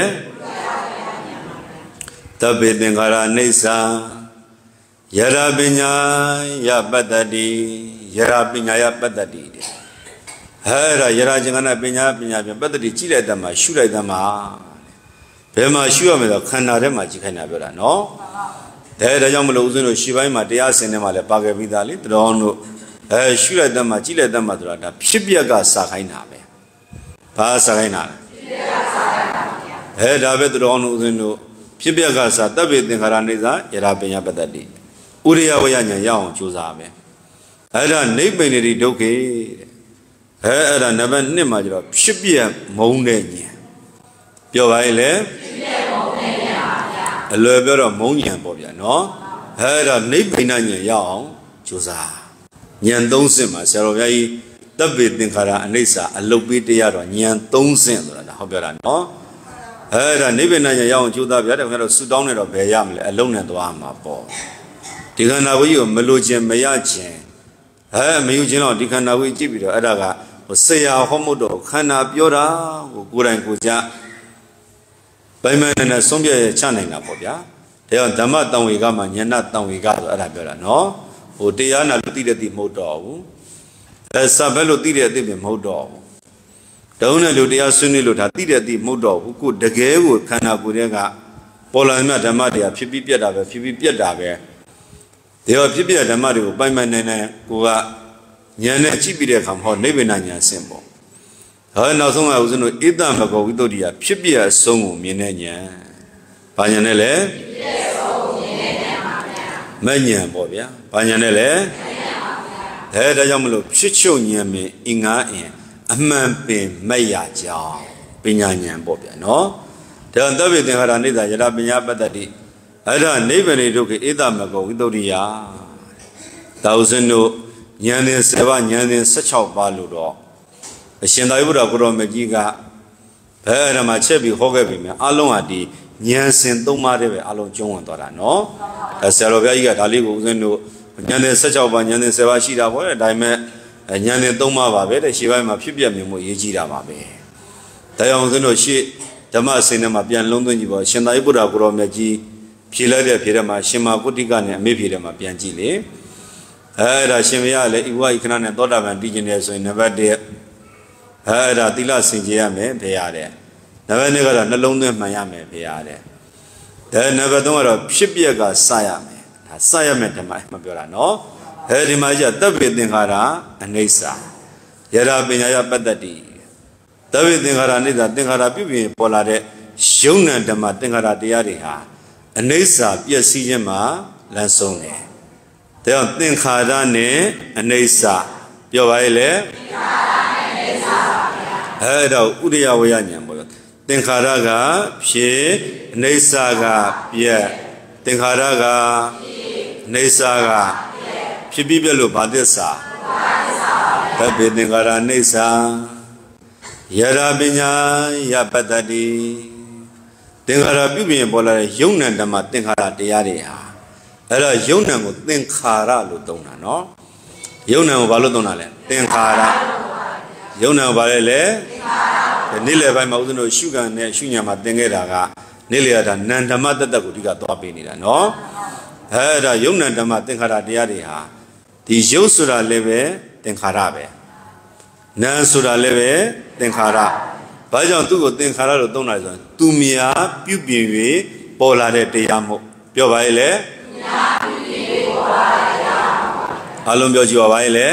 တပိသင်္ခါရနေစာယရာပညာယပတ္တိယရာပညာယပတ္တိအဲဒါယရာကျင်္ဂနာပညာပညာပြန်ပတ္တိကြည့်လိုက်တဲ့မှာရှုလိုက်တဲ့မှာဘယ်မှာရှုရမလဲခန္ဓာထဲမှာကြည့်ခိုင်းတာပြောတာနော်ဒါဒါကြောင့်မလို့ဦးဇင်းတို့ရှေ့ပိုင်းမှာတရားစင်ထဲမှာလည်းပါခဲ့ပြီးသားလေတော်တို့အဲရှုလိုက်တဲ့မှာကြည့်လိုက်တဲ့မှာဆိုတာဒါဖြစ်ပျက်ကစာခိုင်းတာပဲဘာစာခိုင်းတာလဲဖြစ်ပျက်ကစာခိုင်းတာပါဗျာအဲဒါပဲတော်တို့ဦးဇင်းတို့ဖြစ်ပျက်ကစာတပ်ပိသင်္ခါရနေစာယရာပညာပတ္တိဥရိယဝယဉာဏ်ရအောင်ကြိုးစားမယ်အဲ့ဒါနိဗ္ဗာန်တိဒုက္ခေတဲ့အဲအဲ့ဒါနံပါတ်၂မှာကျတော့ဖြစ်ပျက်မုန်းတဲ့ဉာဏ်ပြောပါရဲ့လေဖြစ်ပျက်မုန်းတဲ့ဉာဏ်ပါဗျာအလွယ်ပြောတော့မုန်းဉာဏ်ပေါ့ဗျာနော် Hera nibina nyang juza. Nyan tongsin ma sero yai tapi tingkara anisa alupi dia ro nyan tongsin tu lah hobiara no. Hera nibina nyang juza biar kalau sudah ni ro bayam le alung ni tu ama po. Jika nawi yo melujen meyajen. Hera melujen lo jika nawi cipi ro ada ka. Saya homodo karena biora kurang kuja. Bagaimana sombia cana ina po ya. Dia dhamma tangwika ma nyana tangwika tu ada biara no. Dia na luti dia di modo. Sampai luti dia di modo. Daun lu dia suni lu dah tidak di modo. Ku degeu karena ku dia ka pola ni dhamma dia pipi piada be pipi piada be. Dia pipi dhamma dia bagaimana ni ku ka nyana cipi dia kam ho nebe na nyana sembo. Hai nasong aku seno ida mago itu dia pipi songu minenya. Banyak ni le. Banyak boleh, banyak ni le. Hei dah jam lu psiconya me ingat ni, aman pe maya jauh, penyanya boleh, no. Dan tapi tengah ni dah jadi penyapa tadi. Ada ni beri tu ke ida mago itu dia. Tahu seno nyane sewa nyane secau balu do. Sekarang ibu dah kurang menjiga. Hei nama cebi hoge bime alung adi. Nyan sentuh mari be alung jomon tora no, dasar orang iga tali guzen do nyan secau ba nyan sewa sida boleh, dah me nyan toma ba be, dah siapa ma pipi amemu ye jira ba be. Tapi orang guzen do si dhamma seni ma pian london jiwa, sekarang ibu dah kurang menji pilih dia pilih ma, sema kutika ni me pilih ma pian jile. Eh dah semia le iwa ikna ni toda ban dijine so nebat dia. Eh dah tila sinjia me biar dia. Nabi ni kata nalung tu maya me biar dia. Dan nabi tu orang psipiya ka saya me, saya me dhamma mabiara no. Hei di maja tapi tingkara anisa. Yara penyaya patadi. Tapi tingkara ni dah tingkara pipi pola de syunan dhamma tingkara dia dia. Anisa biasa je ma langsung ni. Tapi tingkara ni anisa. Jauh le. Hei dah uriya wayanya boleh. Tingkara ga pye nisa ga pye tingkara ga nisa ga pye pye lu badesa tapi tingkara nisa yara binya ya patadi tingkara pye pye bola yunan dhamma tingkara dia dia ada yunan ko tingkara lu dona no yunan ko balu dona le tingkara yunan ko bale le nilai bayi mau tu no syugan ni syunya mat dengar dah. Nilai ada nanda mat tak aku juga tua peni dah, no. Ada yung nanda mat tengkara dia dia. Di jauh surah lebe tengkara be. Nan surah lebe tengkara. Baca tu ko tengkara lo tahu nak tu mia piu piu pola de tiamu. Piu bayi le. Alom piu jiwa bayi le.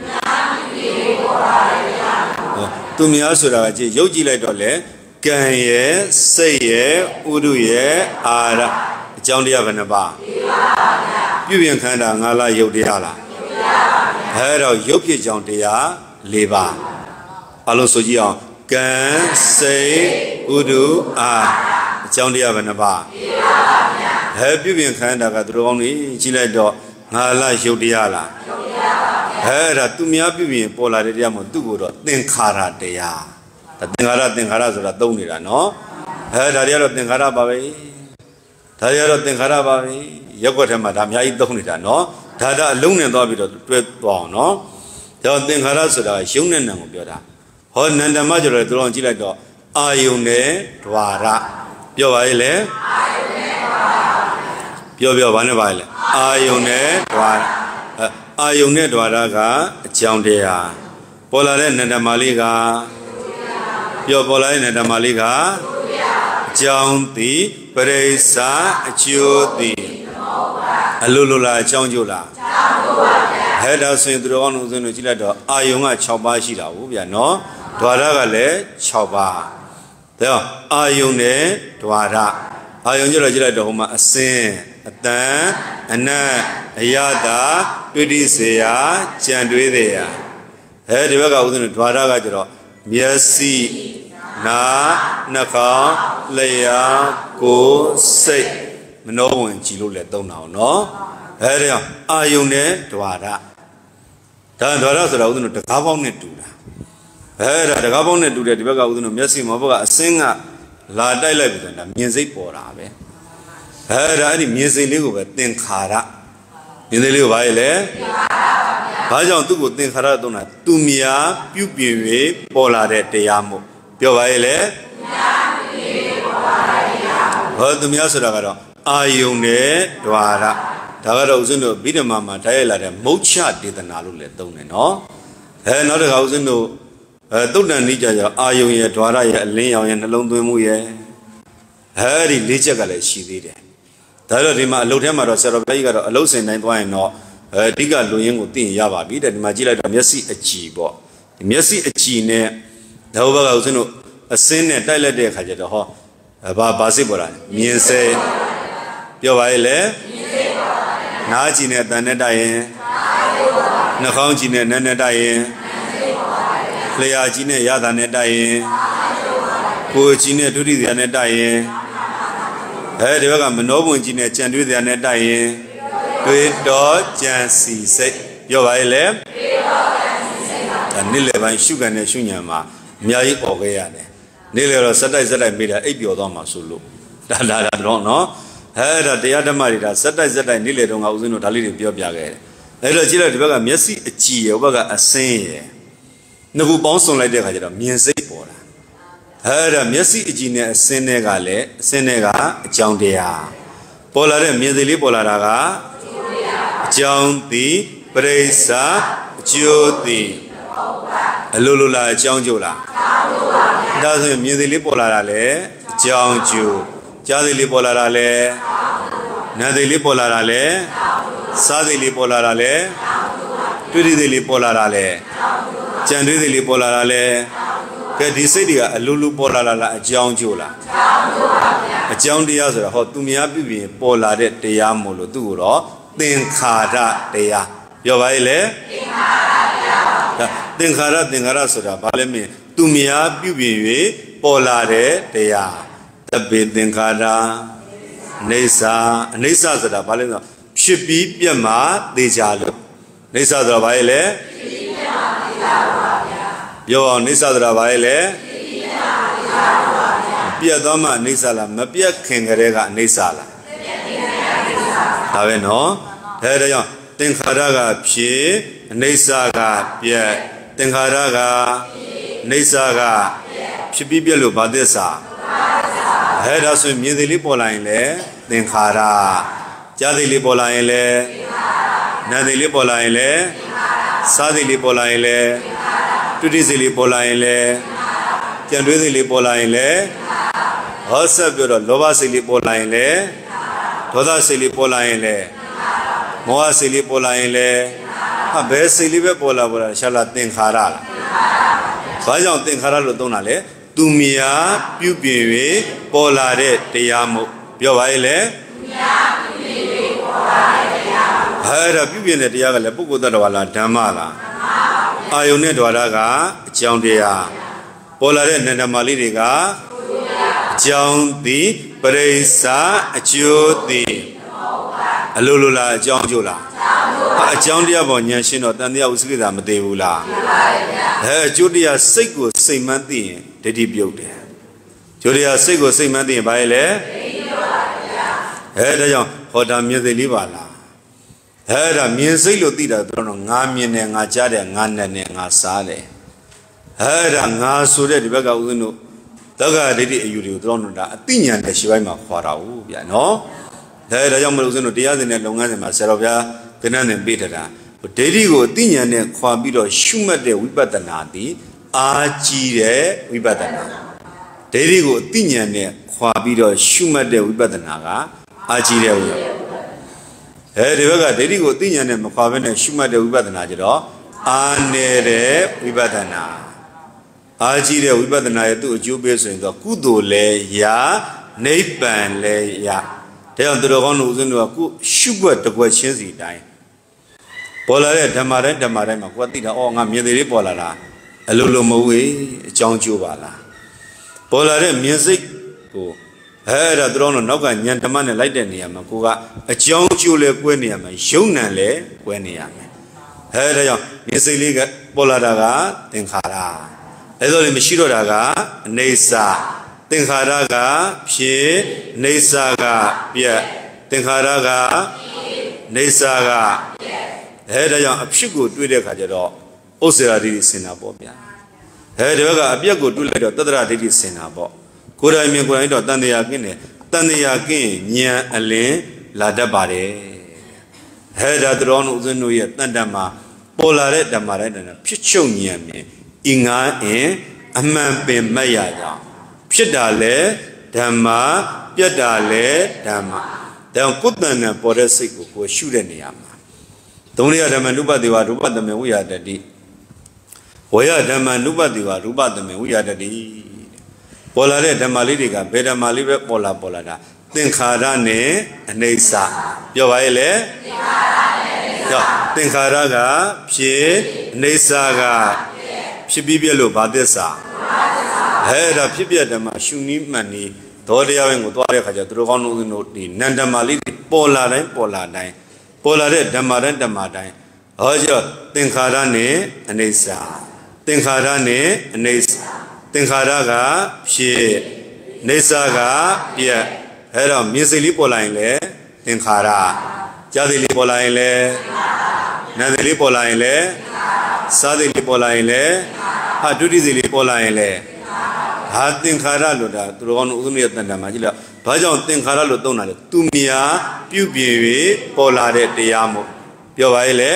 Tu miya surah je yogi lai dole kan ye say ye udu ye ara jauh dia benar ba piu yang kanda ngala yau dia la hera yau pi jauh dia leba alon soji ang kan say udu a jauh dia benar ba hera piu yang kanda kat terong ni cilai do ngala yau dia la hera tu miya pipi pola dia mo tu guru tingkara dia, tingkara tingkara sudah tahu ni lah no, hera dia lo tingkara bagai, dia lo tingkara bagai, ya kau cuma dah miya itu ni lah no, dah dah lung ni tu abi tu tu tuang no, jadi tingkara sudah siung ni nang biara, hon nanda maju le turun cilai tu ayun le dwara, biar baik le, biar biar mana baik le, ayun le dwara. Ayung ni dua raga jauh dia, pola le nanda malika, yo pola le nanda malika, jauh di perisa judi, lulula jauh jula, heda sen terus orang sen tu cila do ayung a coba sila, ubian no, dua raga le coba, teo ayung ni dua raga, ayung jula cila do huma sen, atan, anak, ayada. Tujuh saya cendui dia. Hei dia kau tu dua raga jero. Biasi na nakau leya ko say menowen chilo le don't know no area ayune dwara dan dwara so da udunu takabon ne tuda era takabon ne tude dibeka udunu myasi mabaka asinga la dai lai bi da myin siat por da be era adi myin siat le ko be tinkhara myin siat le ko ba ye le ba jaung tu ko tinkhara dong na tu mya pyu pyin ywe por la de taya mo pyo ba ye le Hal tu mya so da ka do ayung ne dwara da ka do usin do bidama ma thai la de moksha dedana lo le tong ne no eh naw ta ka usin do eh tudan ni ja ja ayung ye dwara ye alin yaung ye nalong twin mu ye eh di le chet ka le shi thi de da lo di ma alou the ma do sa ro pai ka do alou sin nain twa yin no eh di ka lo yin ko tin ya ba bi de di ma ji lai do myasi achi po di myasi achi ne da ho ba ka usin do asin ne tai let de kha ja do ho ba ba sit po da myin sai pyo ba ye le na ji ne tan ne da yin na khang ji ne nan ne da yin lya ji ne ya da ne da yin ko ji ne dhu ti ya ne da yin eh de ba ka mano bun ji ne chan twi ya ne da yin twi do chan si sai pyo ba ye le da ni le ban shu kan ne shu nyan ma mya yi aw ke ya ne ni le ro sat tai sat tai me da ai pyo twa ma so lo da da da do no eh da taya dhamma ri da sat tai sat tai ni le dong ga usin do da li de pyo pya ke ai lo ji lai di ba ka myasi achi ye ba ka asin yeနှစ်ခုပေါင်းစုံလိုက်တဲ့အခါကျတော့မြင်စိတ်ပေါ်တာအဲ့ဒါမျက်စိအကြည့်နဲ့အစင်းတွေကလည်းအစင်းတွေကအကြောင်းတရားပေါ်လာတဲ့မြင်စိတ်လေးပေါ်လာတာကအကြောင်းသည်ပရိစ္ဆာအကျိုးသည်အလိုလိုလားအကြောင်းကျိုးလားဒါဆိုရင်မြင်စိတ်လေးပေါ်လာတာလည်းအကြောင်းကျိုးကြားစိတ်လေးပေါ်လာတာလည်းနားစိတ်လေးပေါ်လာတာလည်းစားစိတ်လေးပေါ်လာတာလည်းတွေ့ထိစိတ်လေးပေါ်လာတာလည်းကြံတွေးစိတ်လေးပေါ်လာတာလေကဲဒီစိတ်တွေကအလိုလိုပေါ်လာလာလားအကြောင်းကျိုးလားအကြောင်းတရားဆိုတာဟောသူများပြုပြင်ပေါ်လာတဲ့တရားမို့လို့သူ့ကိုတော့သင်္ခါရတရားပြောပါရဲ့လေသင်္ခါရသင်္ခါရဆိုတာဘာလဲမင်းသူများပြုပြင်၍ပေါ်လာတဲ့တရားတပိသင်္ခါရနေစာအနေစာဆိုတာဘာလဲဆိုဖြစ်ပြီးပြတ်မှာသိကြလို့နေစာဆိုတာဘာရဲ့လဲပြောအောင်နေစာဆိုတာဘာရဲ့လဲပြတ်သွားမှနေစာလားမပြတ်ခင်ကလေးကနေစာလားဒါပဲနော်ဒါကြောင့်သင်္ခါရကဖြစ်အနေစာကပြတ်သင်္ခါရကနေစာကဖြစ်ပြီးပြတ်လို့ဘာသစ္စာအဲဒါဆိုမြင်သိလေးပေါ်လာရင်လေသင်္ခါရကြားသိလေးပေါ်လာရင်လေနားသိလေးပေါ်လာရင်လေစားသိလေးပေါ်လာရင်လေတွေ့ထိစိတ်လေးပေါ်လာရင်လေကြံတွေးစိတ်လေးပေါ်လာရင်လေဟောဆက်ပြောတော့လောဘစိတ်လေးပေါ်လာရင်လေဒေါသစိတ်လေးပေါ်လာရင်လေမောဟစိတ်လေးပေါ်လာရင်လေဟာဘယ်စိတ်လေးပဲပေါ်လာပေါ်လာရှာလာသင်္ခါရလားဘာကြောင့်သင်္ခါရလို့သုံးတာလဲသူမြာပြုပြင်၍ပေါ်လာတဲ့တရားမို့ပြောပါရဲ့လေသူမြာပြုပြင်၍ပေါ်လာတဲ့တရားမို့အဲ့ဒါပြုပြင်တဲ့တရားကလည်းပုဂ္ဂိုလ်တ attva လားဓမ္မလားအာယုန်နဲ့ဓဝရကအကြောင်းတရားပေါ်လာတဲ့နန္ဒမာလေးတွေကအကြောင်းသည်ပရိစ္ဆာအကျိုးသည်အလိုလိုလားအကြောင်းကျိုးလားအကြောင်းတရားပေါ်ဉာဏ်ရှင်းတော့တန်တရားဥစ္စကိတာမသိဘူးလားအဲအကျိုးတရားစိတ်ကိုစိတ်မှန်းသိရင်ဒိဋ္ဌိပြုတ်တယ်ကျိုးတရားစိတ်ကိုစိတ်မှန်းသိရင်ဘာလဲအဲဒါကြောင့်ဟောတာမြင်စိတ်လေးပါလားအဲ့ဒါမြင်စိတ်လို့သိတာတော့ငါမြင်တယ်ငါကြားတယ်ငါနဲ့နဲ့ငါစားတယ်အဲ့ဒါငါဆိုတဲ့ဒီဘက်ကဦးဇင်းတို့သက္ကာဒိဋ္ဌိအယူတွေကိုတော့တော့ဒါအသိဉာဏ်တဲ့ရှိပိုင်းမှာခေါ်တာဟုတ်ဗျာနော်အဲဒါကြောင့်မလို့ဦးဇင်းတို့တရားစဉ်နဲ့လုပ်ငန်းစဉ်မှာဆရာတော်ဘုရားကဏ္ဍနဲ့ပေးထားတာဒိဋ္ဌိကိုအသိဉာဏ်နဲ့ခွာပြီးတော့ရှုမှတ်တဲ့ဝိပဿနာသည်အာကြီးတဲ့ဝိပဿနာဒိဋ္ဌိကိုအသိဉာဏ်နဲ့ခွာပြီးတော့ရှုမှတ်တဲ့ဝိပဿနာကအာကြီးတဲ့ဝိပဿနာအဲဒီဘက်ကဒိဋ္ဌိကိုသိဉာဏ်နဲ့မခွာဘဲနဲ့ရှုမှတ်တဲ့ဝိပဿနာကြတော့အာနေတဲ့ဝိပဿနာအာကြီးတဲ့ဝိပဿနာရဲ့သူ့အကျိုးပေးဆိုရင်တော့ကုသိုလ်လည်းရာနိဗ္ဗာန်လည်းရာဒါကြောင့်သူတော်ကောင်းတို့ဦးဇင်းတို့ကကိုရှုွက်တကွက်ချင်းစီတိုင်းပေါ်လာတဲ့ဓမ္မတိုင်းဓမ္မတိုင်းမှာကိုယ်သိတာအော်ငါမြင်သေးလေးပေါ်လာတာအလိုလိုမဟုတ်ဘူးအကြောင်းကျိုးပါလားပေါ်လာတဲ့မြင်စိတ်ကိုအဲဒါသူတော်တို့နောက်ကညံဓမ္မနဲ့လိုက်တဲ့နေရာမှာကိုကအကြောင်းကျိုးလဲကွဲနေရမယ်ယုံနံလဲကွဲနေရမယ်အဲဒါကြောင့်မြင်စိတ်လေးကပေါ်လာတာကသင်္ခါရအဲဒါလည်းမရှိတော့တာကအနေစာသင်္ခါရကဖြစ်အနေစာကပြက်သင်္ခါရကအနေစာကအဲဒါကြောင့်အဖြစ်ကိုတွေးတဲ့အခါကျတော့ဥစ္စေရာဒိဋ္ဌိစင်တာပေါ့ဗျာအဲဒီဘက်ကအပြက်ကိုတွေးလိုက်တော့တတ္တရာဒိဋ္ဌိစင်တာပေါ့ကိုယ်တိုင်မြင်ကိုယ်တိုင်တော့တန်တရားကင်းတယ်တန်တရားကင်းဉာဏ်အလင်းလာတတ်ပါတယ်ဟဲ့ဒါတော်တို့ဦးဇင်းတို့ရဲ့တန်တမှာပေါ်လာတဲ့ဓမ္မတိုင်းတန်ဖြစ်ချုပ်ဉာဏ်မြင်ဤငါအင်အမှန်ပင်မဲ့ရကြောင်းဖြစ်တာလဲဓမ္မပြတ်တာလဲဓမ္မဒါကုတ္တန်နဲ့ပေါ်တဲ့စိတ်ကိုကိုရှုတဲ့နေရာမှာသုံးရဓမ္မနုပတိဝရူပတမေဝိယတတိဝေယဓမ္မနုပတိဝရူပတမေဝိယတတိပေါ်လာတဲ့ဓမ္မလေးတွေကဘယ်ဓမ္မလေးပဲပေါ်လာပေါ်လာတာသင်္ခါရနဲ့အနေစာပြောပါရဲ့လေသင်္ခါရကဖြစ်အနေစာကဖြစ်ပြီးပြလို့ဘာသစ္စာဟဲ့ဒါဖြစ်ပြဓမ္မရှုနည်းမှန်နေသောတရားဝင်ကိုသွားတဲ့အခါကျသူတို့ကောင်းတို့ဒီနန္ဓမ္မလေးပေါ်လာတိုင်းပေါ်လာတိုင်းပေါ်လာတဲ့ဓမ္မတိုင်းဓမ္မတိုင်းဟောကြောသင်္ခါရနဲ့အနေစာသင်္ခါရနဲ့အနေစာသင်္ခါရကဖြစ်နေစာကပြက်အဲ့တော့မြင်စိတ်လေးပေါ်လာရင်လေသင်္ခါရကြားစိတ်လေးပေါ်လာရင်လေနာမ်စိတ်လေးပေါ်လာရင်လေစားစိတ်လေးပေါ်လာရင်လေဟာဒုတိစိတ်လေးပေါ်လာရင်လေဟာသင်္ခါရလို့ဒါသူတော်ကောင်းတို့ဥဒ္ဓရဲ့တန်တမှာကြည့်လိုက်ဘာကြောင့်သင်္ခါရလို့သုံးတာလဲသူမြာပြုပြင်၍ပေါ်လာတဲ့တရားမို့ပြောပါရဲ့လေ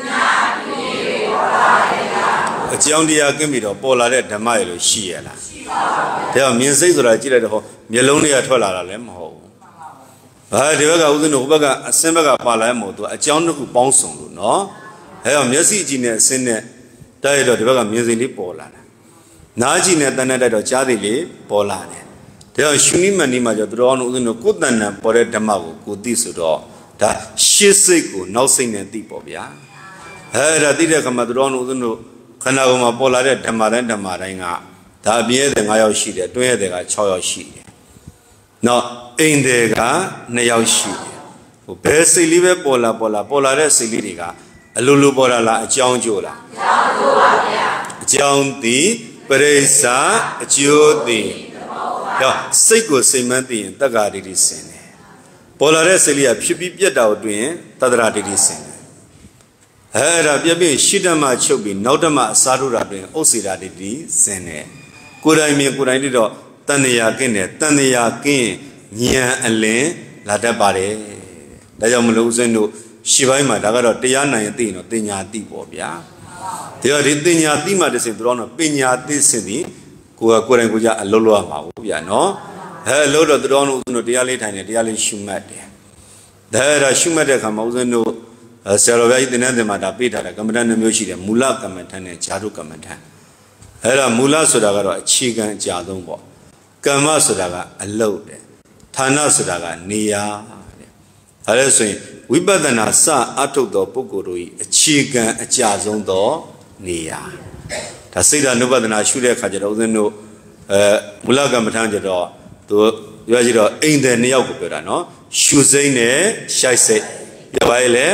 အကြောင်းတရားကင်းပြီးတော့ပေါ်လာတဲ့ဓမ္မရေလို့ရှိရလားရှိပါဘူးဒါမြင်စိတ်ဆိုတာကြည့်လိုက်တော့ဟောမျက်လုံးတွေကထွက်လာတာလည်းမဟုတ်ဘူးဘာဒီဘက်ကဦးဇင်းတို့ဟိုဘက်ကအစင်းဘက်ကပါလာမို့သူအကြောင်းတစ်ခုပေါင်းစုံလို့နော်အဲတော့မျက်စိကြည့်နဲ့အစင်းနဲ့တိုက်ရတော့ဒီဘက်ကမြင်စိတ်လေးပေါ်လာတာနားကြည့်နဲ့တန်တဲ့တိုက်တော့ကြားစိတ်လေးပေါ်လာတယ်ဒါကြောင့်ရှုနိမဏိမှာကျတော့တော်တော်ဦးဇင်းတို့ကိုယ်တန်တန်ပေါ်တဲ့ဓမ္မကိုကိုသိဆိုတော့ဒါရှေ့စိတ်ကိုနောက်စိတ်နဲ့သိပေါ့ဗျာအဲဒါသိတဲ့အခါမှာတော်တော်ဦးဇင်းတို့ခန္ဓာကိုယ်မှာပေါ်လာတဲ့ဓမ္မတိုင်းဓမ္မတိုင်းကဒါအပြည့်တဲ့၅ယောက်ရှိတယ်တွင်းရတဲ့က၆ယောက်ရှိတယ်။နောက်အိမ်တွေက၂ယောက်ရှိတယ်။ဟိုဘယ်စိတ်လေးပဲပေါ်လာပေါ်လာပေါ်လာတဲ့စိတ်လေးတွေကအလိုလိုပေါ်လာလားအကြောင်းကျိုးလားအကြောင်းကျိုးပါဗျာ။အကြောင်းသည်ပရိစ္ဆာအကျိုးသည်တော့စိတ်ကိုစိတ်မှန်းသိရင်တက္ကာဒိဋ္ဌိစင်တယ်။ပေါ်လာတဲ့စိတ်လေးကဖြစ်ပြီးပြတ်တာကိုတွေ့ရင်တတ္တရာဒိဋ္ဌိစင်တယ်အဲ့ဒါပြပြရှိတမချုပ်ပြီးနောက်တမအစားထိုးတာတွင်ဥစ္စေရာဒိဋ္ဌိစင်တယ်ကိုယ်တိုင်မြင်ကိုယ်တိုင်တွေ့တော့တဏှာကင်းတယ်တဏှာကင်းဉာဏ်အလင်းလာတတ်ပါတယ်ဒါကြောင့်မလို့ဦးဇင်းတို့ရှေ့ပိုင်းမှာဒါကတော့တရားနိုင်ရင်သိရင်တော့ပညာသိပေါ့ဗျာဒါကြောင့်ဒီပညာသိမှတစ်စင်တို့တော့ပညာသိစင်သည်ကိုယ်ကကိုယ်တိုင်ကိုယ်ကြအလုံးလို့ရမှာဘူးဗျာနော်အဲအလုံးတော့တို့တော့ဦးဇင်းတို့တရားလေးထိုင်တယ်တရားလေးရှုမှတ်တယ်ဒါအဲ့ဒါရှုမှတ်တဲ့အခါမှာဦးဇင်းတို့ဆရာတော်ဘုရားကြီးသင်္นานသင်မှာဒါပေးထားတယ်ကမ္မဋ္ဌာန်းနှမျိုးရှိတယ်မူလကမ္မဋ္ဌာန်းနဲ့ဈာတုကမ္မဋ္ဌာန်းအဲ့ဒါမူလဆိုတာကတော့အခြေခံအကြဆုံးပေါ့ကမ္မဆိုတာကအလုပ်တဲ့ဌာနဆိုတာကနေရာတဲ့ဒါလည်းဆိုရင်ဝိပဿနာစအထုတ်သောပုဂ္ဂိုလ်တို့၏အခြေခံအကြဆုံးသောနေရာဒါစိတ်ဓာတ်နုပဒနာရှုတဲ့အခါကျတော့ဦးဇင်းတို့အဲမူလကမ္မဋ္ဌာန်းကျတော့သူပြောကြည့်တော့အိမ်သည်နှစ်ယောက်ကိုပြောတာနော်ရှုစိမ့်နဲ့ရှိုက်စိတ်ပြောပါရဲ့လေ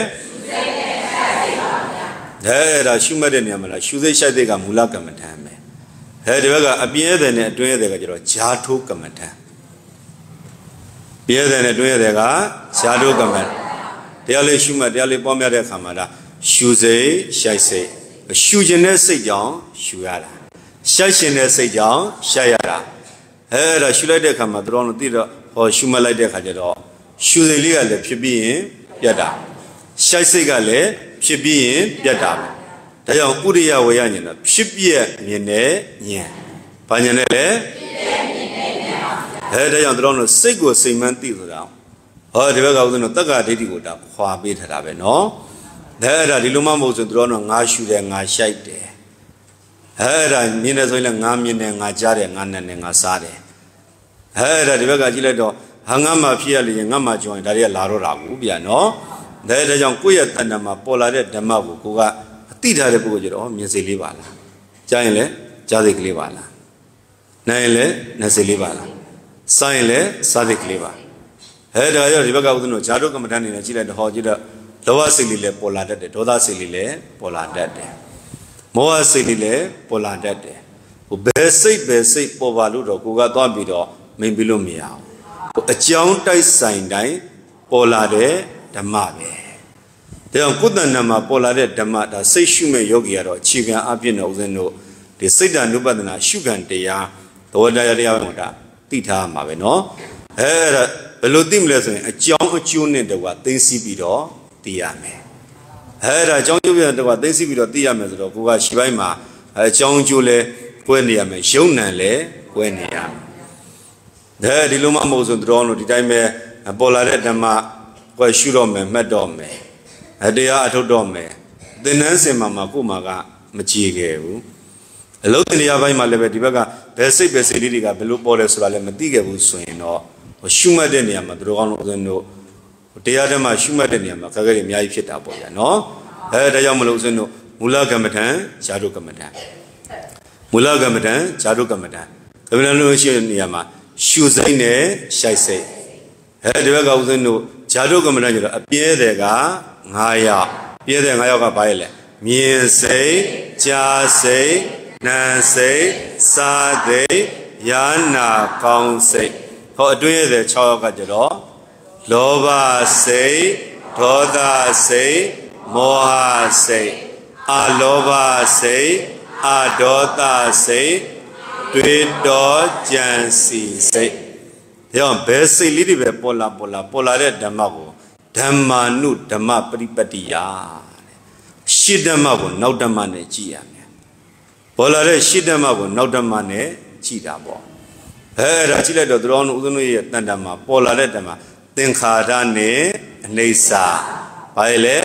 အဲဒါရှုမှတ်တဲ့နေရာမှာလားရှုစိတ်ရှိုက်စိတ်ကမူလကမ္မဋ္ဌာန်းပဲအဲဒီဘက်ကအပြင်းအထန်နဲ့အတွင်းရတဲ့ကကျတော့ဂျာထိုးကမ္မဋ္ဌာန်းပြင်းအထန်နဲ့အတွင်းရတဲ့ကဂျာထိုးကမ္မဋ္ဌာန်းတရားလေးရှုမှတ်တရားလေးပွားများတဲ့အခါမှာလားရှုစိတ်ရှိုက်စိတ်ရှုခြင်းတဲ့စိတ်ကြောင့်ရှုရတာရှိုက်ခြင်းတဲ့စိတ်ကြောင့်ရှိုက်ရတာအဲဒါရှုလိုက်တဲ့အခါမှာတော်တော်သိတော့ဟောရှုမှတ်လိုက်တဲ့အခါကျတော့ရှုစိတ်လေးကလည်းဖြစ်ပြီးရင်ပြတ်တာရှိုက်စိတ်ကလည်းဖြစ်ပြီးရင်ပြတ်တာပဲဒါကြောင့်ဥရိယဝေယဉာဏ်တော့ဖြစ်ပြက်မြင်တဲ့ဉာဏ်ဘာဉာဏ်နဲ့လဲဖြစ်ပြက်မြင်တဲ့ဉာဏ်ပါအဲဒါကြောင့်တို့တို့စိတ်ကိုစိတ်မှန်းသိဆိုတာဟောဒီဘက်ကဦးဇင်းတို့တက္ကဒိဋ္ဌိကိုဒါခွာပေးထားတာပဲနော်ဒါအဲ့ဒါဒီလိုမှမဟုတ်ဆိုတို့တို့ငါရှူတယ်ငါရှိုက်တယ်အဲ့ဒါမြင်တယ်ဆိုရင်လည်းငါမြင်တယ်ငါကြားတယ်ငါနဲ့နဲ့ငါစားတယ်အဲ့ဒါဒီဘက်ကကြည့်လိုက်တော့ဟာငါမှဖြစ်ရလေငါမှကြောင်းရင်ဒါတွေကလာတော့တာဘူးဗျာနော်ဒါဒါကြောင့်ကိုယ့်ရဲ့တဏ္ဍာမှာပေါ်လာတဲ့ဓမ္မကိုကိုကအသိထားတဲ့ပုဂ္ဂိုလ်ကျတော့မြင်စိတ်လေးပါလားကြားရင်လည်းကြားစိတ်ကလေးပါလားနားရင်လည်းနားစိတ်လေးပါလား Sign le Sadik Liva. Head I Rivaga no Jado Kamatani and Chile Hojida, Loa Silile Poladate, Doda Silile, Poladate. Moa Silile, Poladate. Besi Besi Povaludo, Kuga Dobido, Membilumia. A Jountai sign die, Polade, Damabe. They are good nama Polade Damata, say Shume Yogi or Chicken Abino, no, the Sidan Nubadana, Shugan Dea, the Wadaria, Tita Maveno. Her Belodim lesson, a John tune in the what they see bedo, Diame. Her a John Julian, the what they see bedo, Diame, the Kuga Shivaima, a John Jule, Queniame, Shonale, Queniam. There the Luma Moson drawn, the time a Polade Dama, where Shurome, Madome. Adia atodome. The Nancy Mama Kumaga, Machige. A lot in the Avai Malevetibaga, Besi Besiliga, Belu Boles Ralematiga, Usuin, or Shumadenia, Madron, no, Teadama, Shumadenia, Kagari, Miaipita Boya, no? Head a Yamalozeno, Mulagamatan, Chadukamatan. Mulagamatan, Chadukamatan. Kavilanushi Yama, Shuzane, Shaise. Head a Gazeno, Chadukamatan, appear there. Ngaya, Pierre Ngayoka Baile, Mien say, Ja say, Nan say, Sa day, Yana Kong say. How do you the Chokajero? Loba say, Toda say, Moha say, Aloba say, Adota say, Twido Jansi say. Yon Bessie Liddy Pola Pola Pola Damago. Dhamma nu Dhamma Pripatiya. Shidamago, no Dhammane Chia. Polare Shidamago, no Dhammane Chidabo. Her Achille the drone Udunu Tandama, Polare Dama, Tinkadane, Nesa. Paile?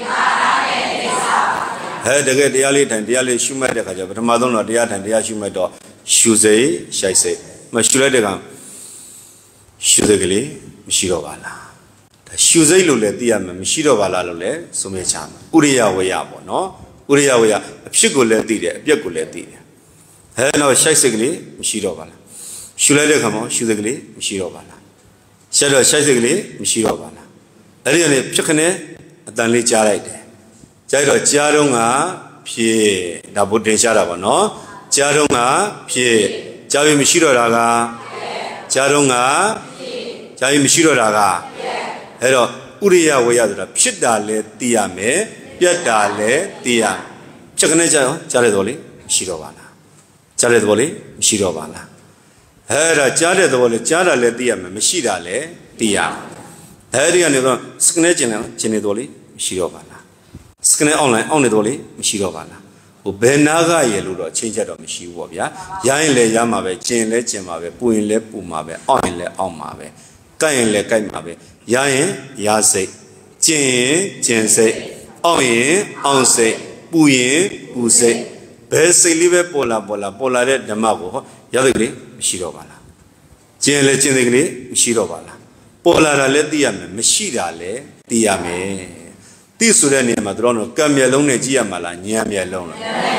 Her the get the Alit and the Ali Shumader, but Madonna, the At and the Ashumato, Shuzei, Shaise, Mashuladegam, Shuzegli, Shirovala. Shuzei Lule, Diam, Mishiro Valale, Sumecham, Uria Wayabo, no? Uria Waya, a Pshigule Dide, Biacule Dide. Hello, Shaisegli, Mishiro Vala. Shulade Kamo, Shuzegli, Mishiro Vala. Shadow Shaisegli, Mishiro Vala. Ariane Pchakane, Danli Jaride. Jado Jarunga, Pie, Dabute Jarava, no? Jarunga, Pie, Javi Mishiro Raga, Jarunga, Javi Mishiro Raga. Hello, Uria Wayadra, Pshidale, Diame, Piatale, Diam. Chakaneja, Jaredoli, Shirovana. Jaredoli, Shirovana. Hera Jaredoli, Jarale, Diam, Mishidale, Diam. Herian, Sknejana, Genedoli, Shirovana. Skne online, only Mishirovana. Ubenaga Yeluro, change of Mishiwobia, Yainle Yamabe, Jinle Jemabe, Puinle Pumabe, Oinle Omabe, Kainle Kaimabe. Yain, Yase, Jin, Jinse, Oyin, Onse, Puyin, Puse, Besse live Pola Pola, Pola de Damago, Yadagri, Mishirovana. Jin le Jinigri, Mishirovana. Pola le Diame, Mishidale, Diame. Tisudani Madrono, Camia Lone Giamala, Niamia Lona.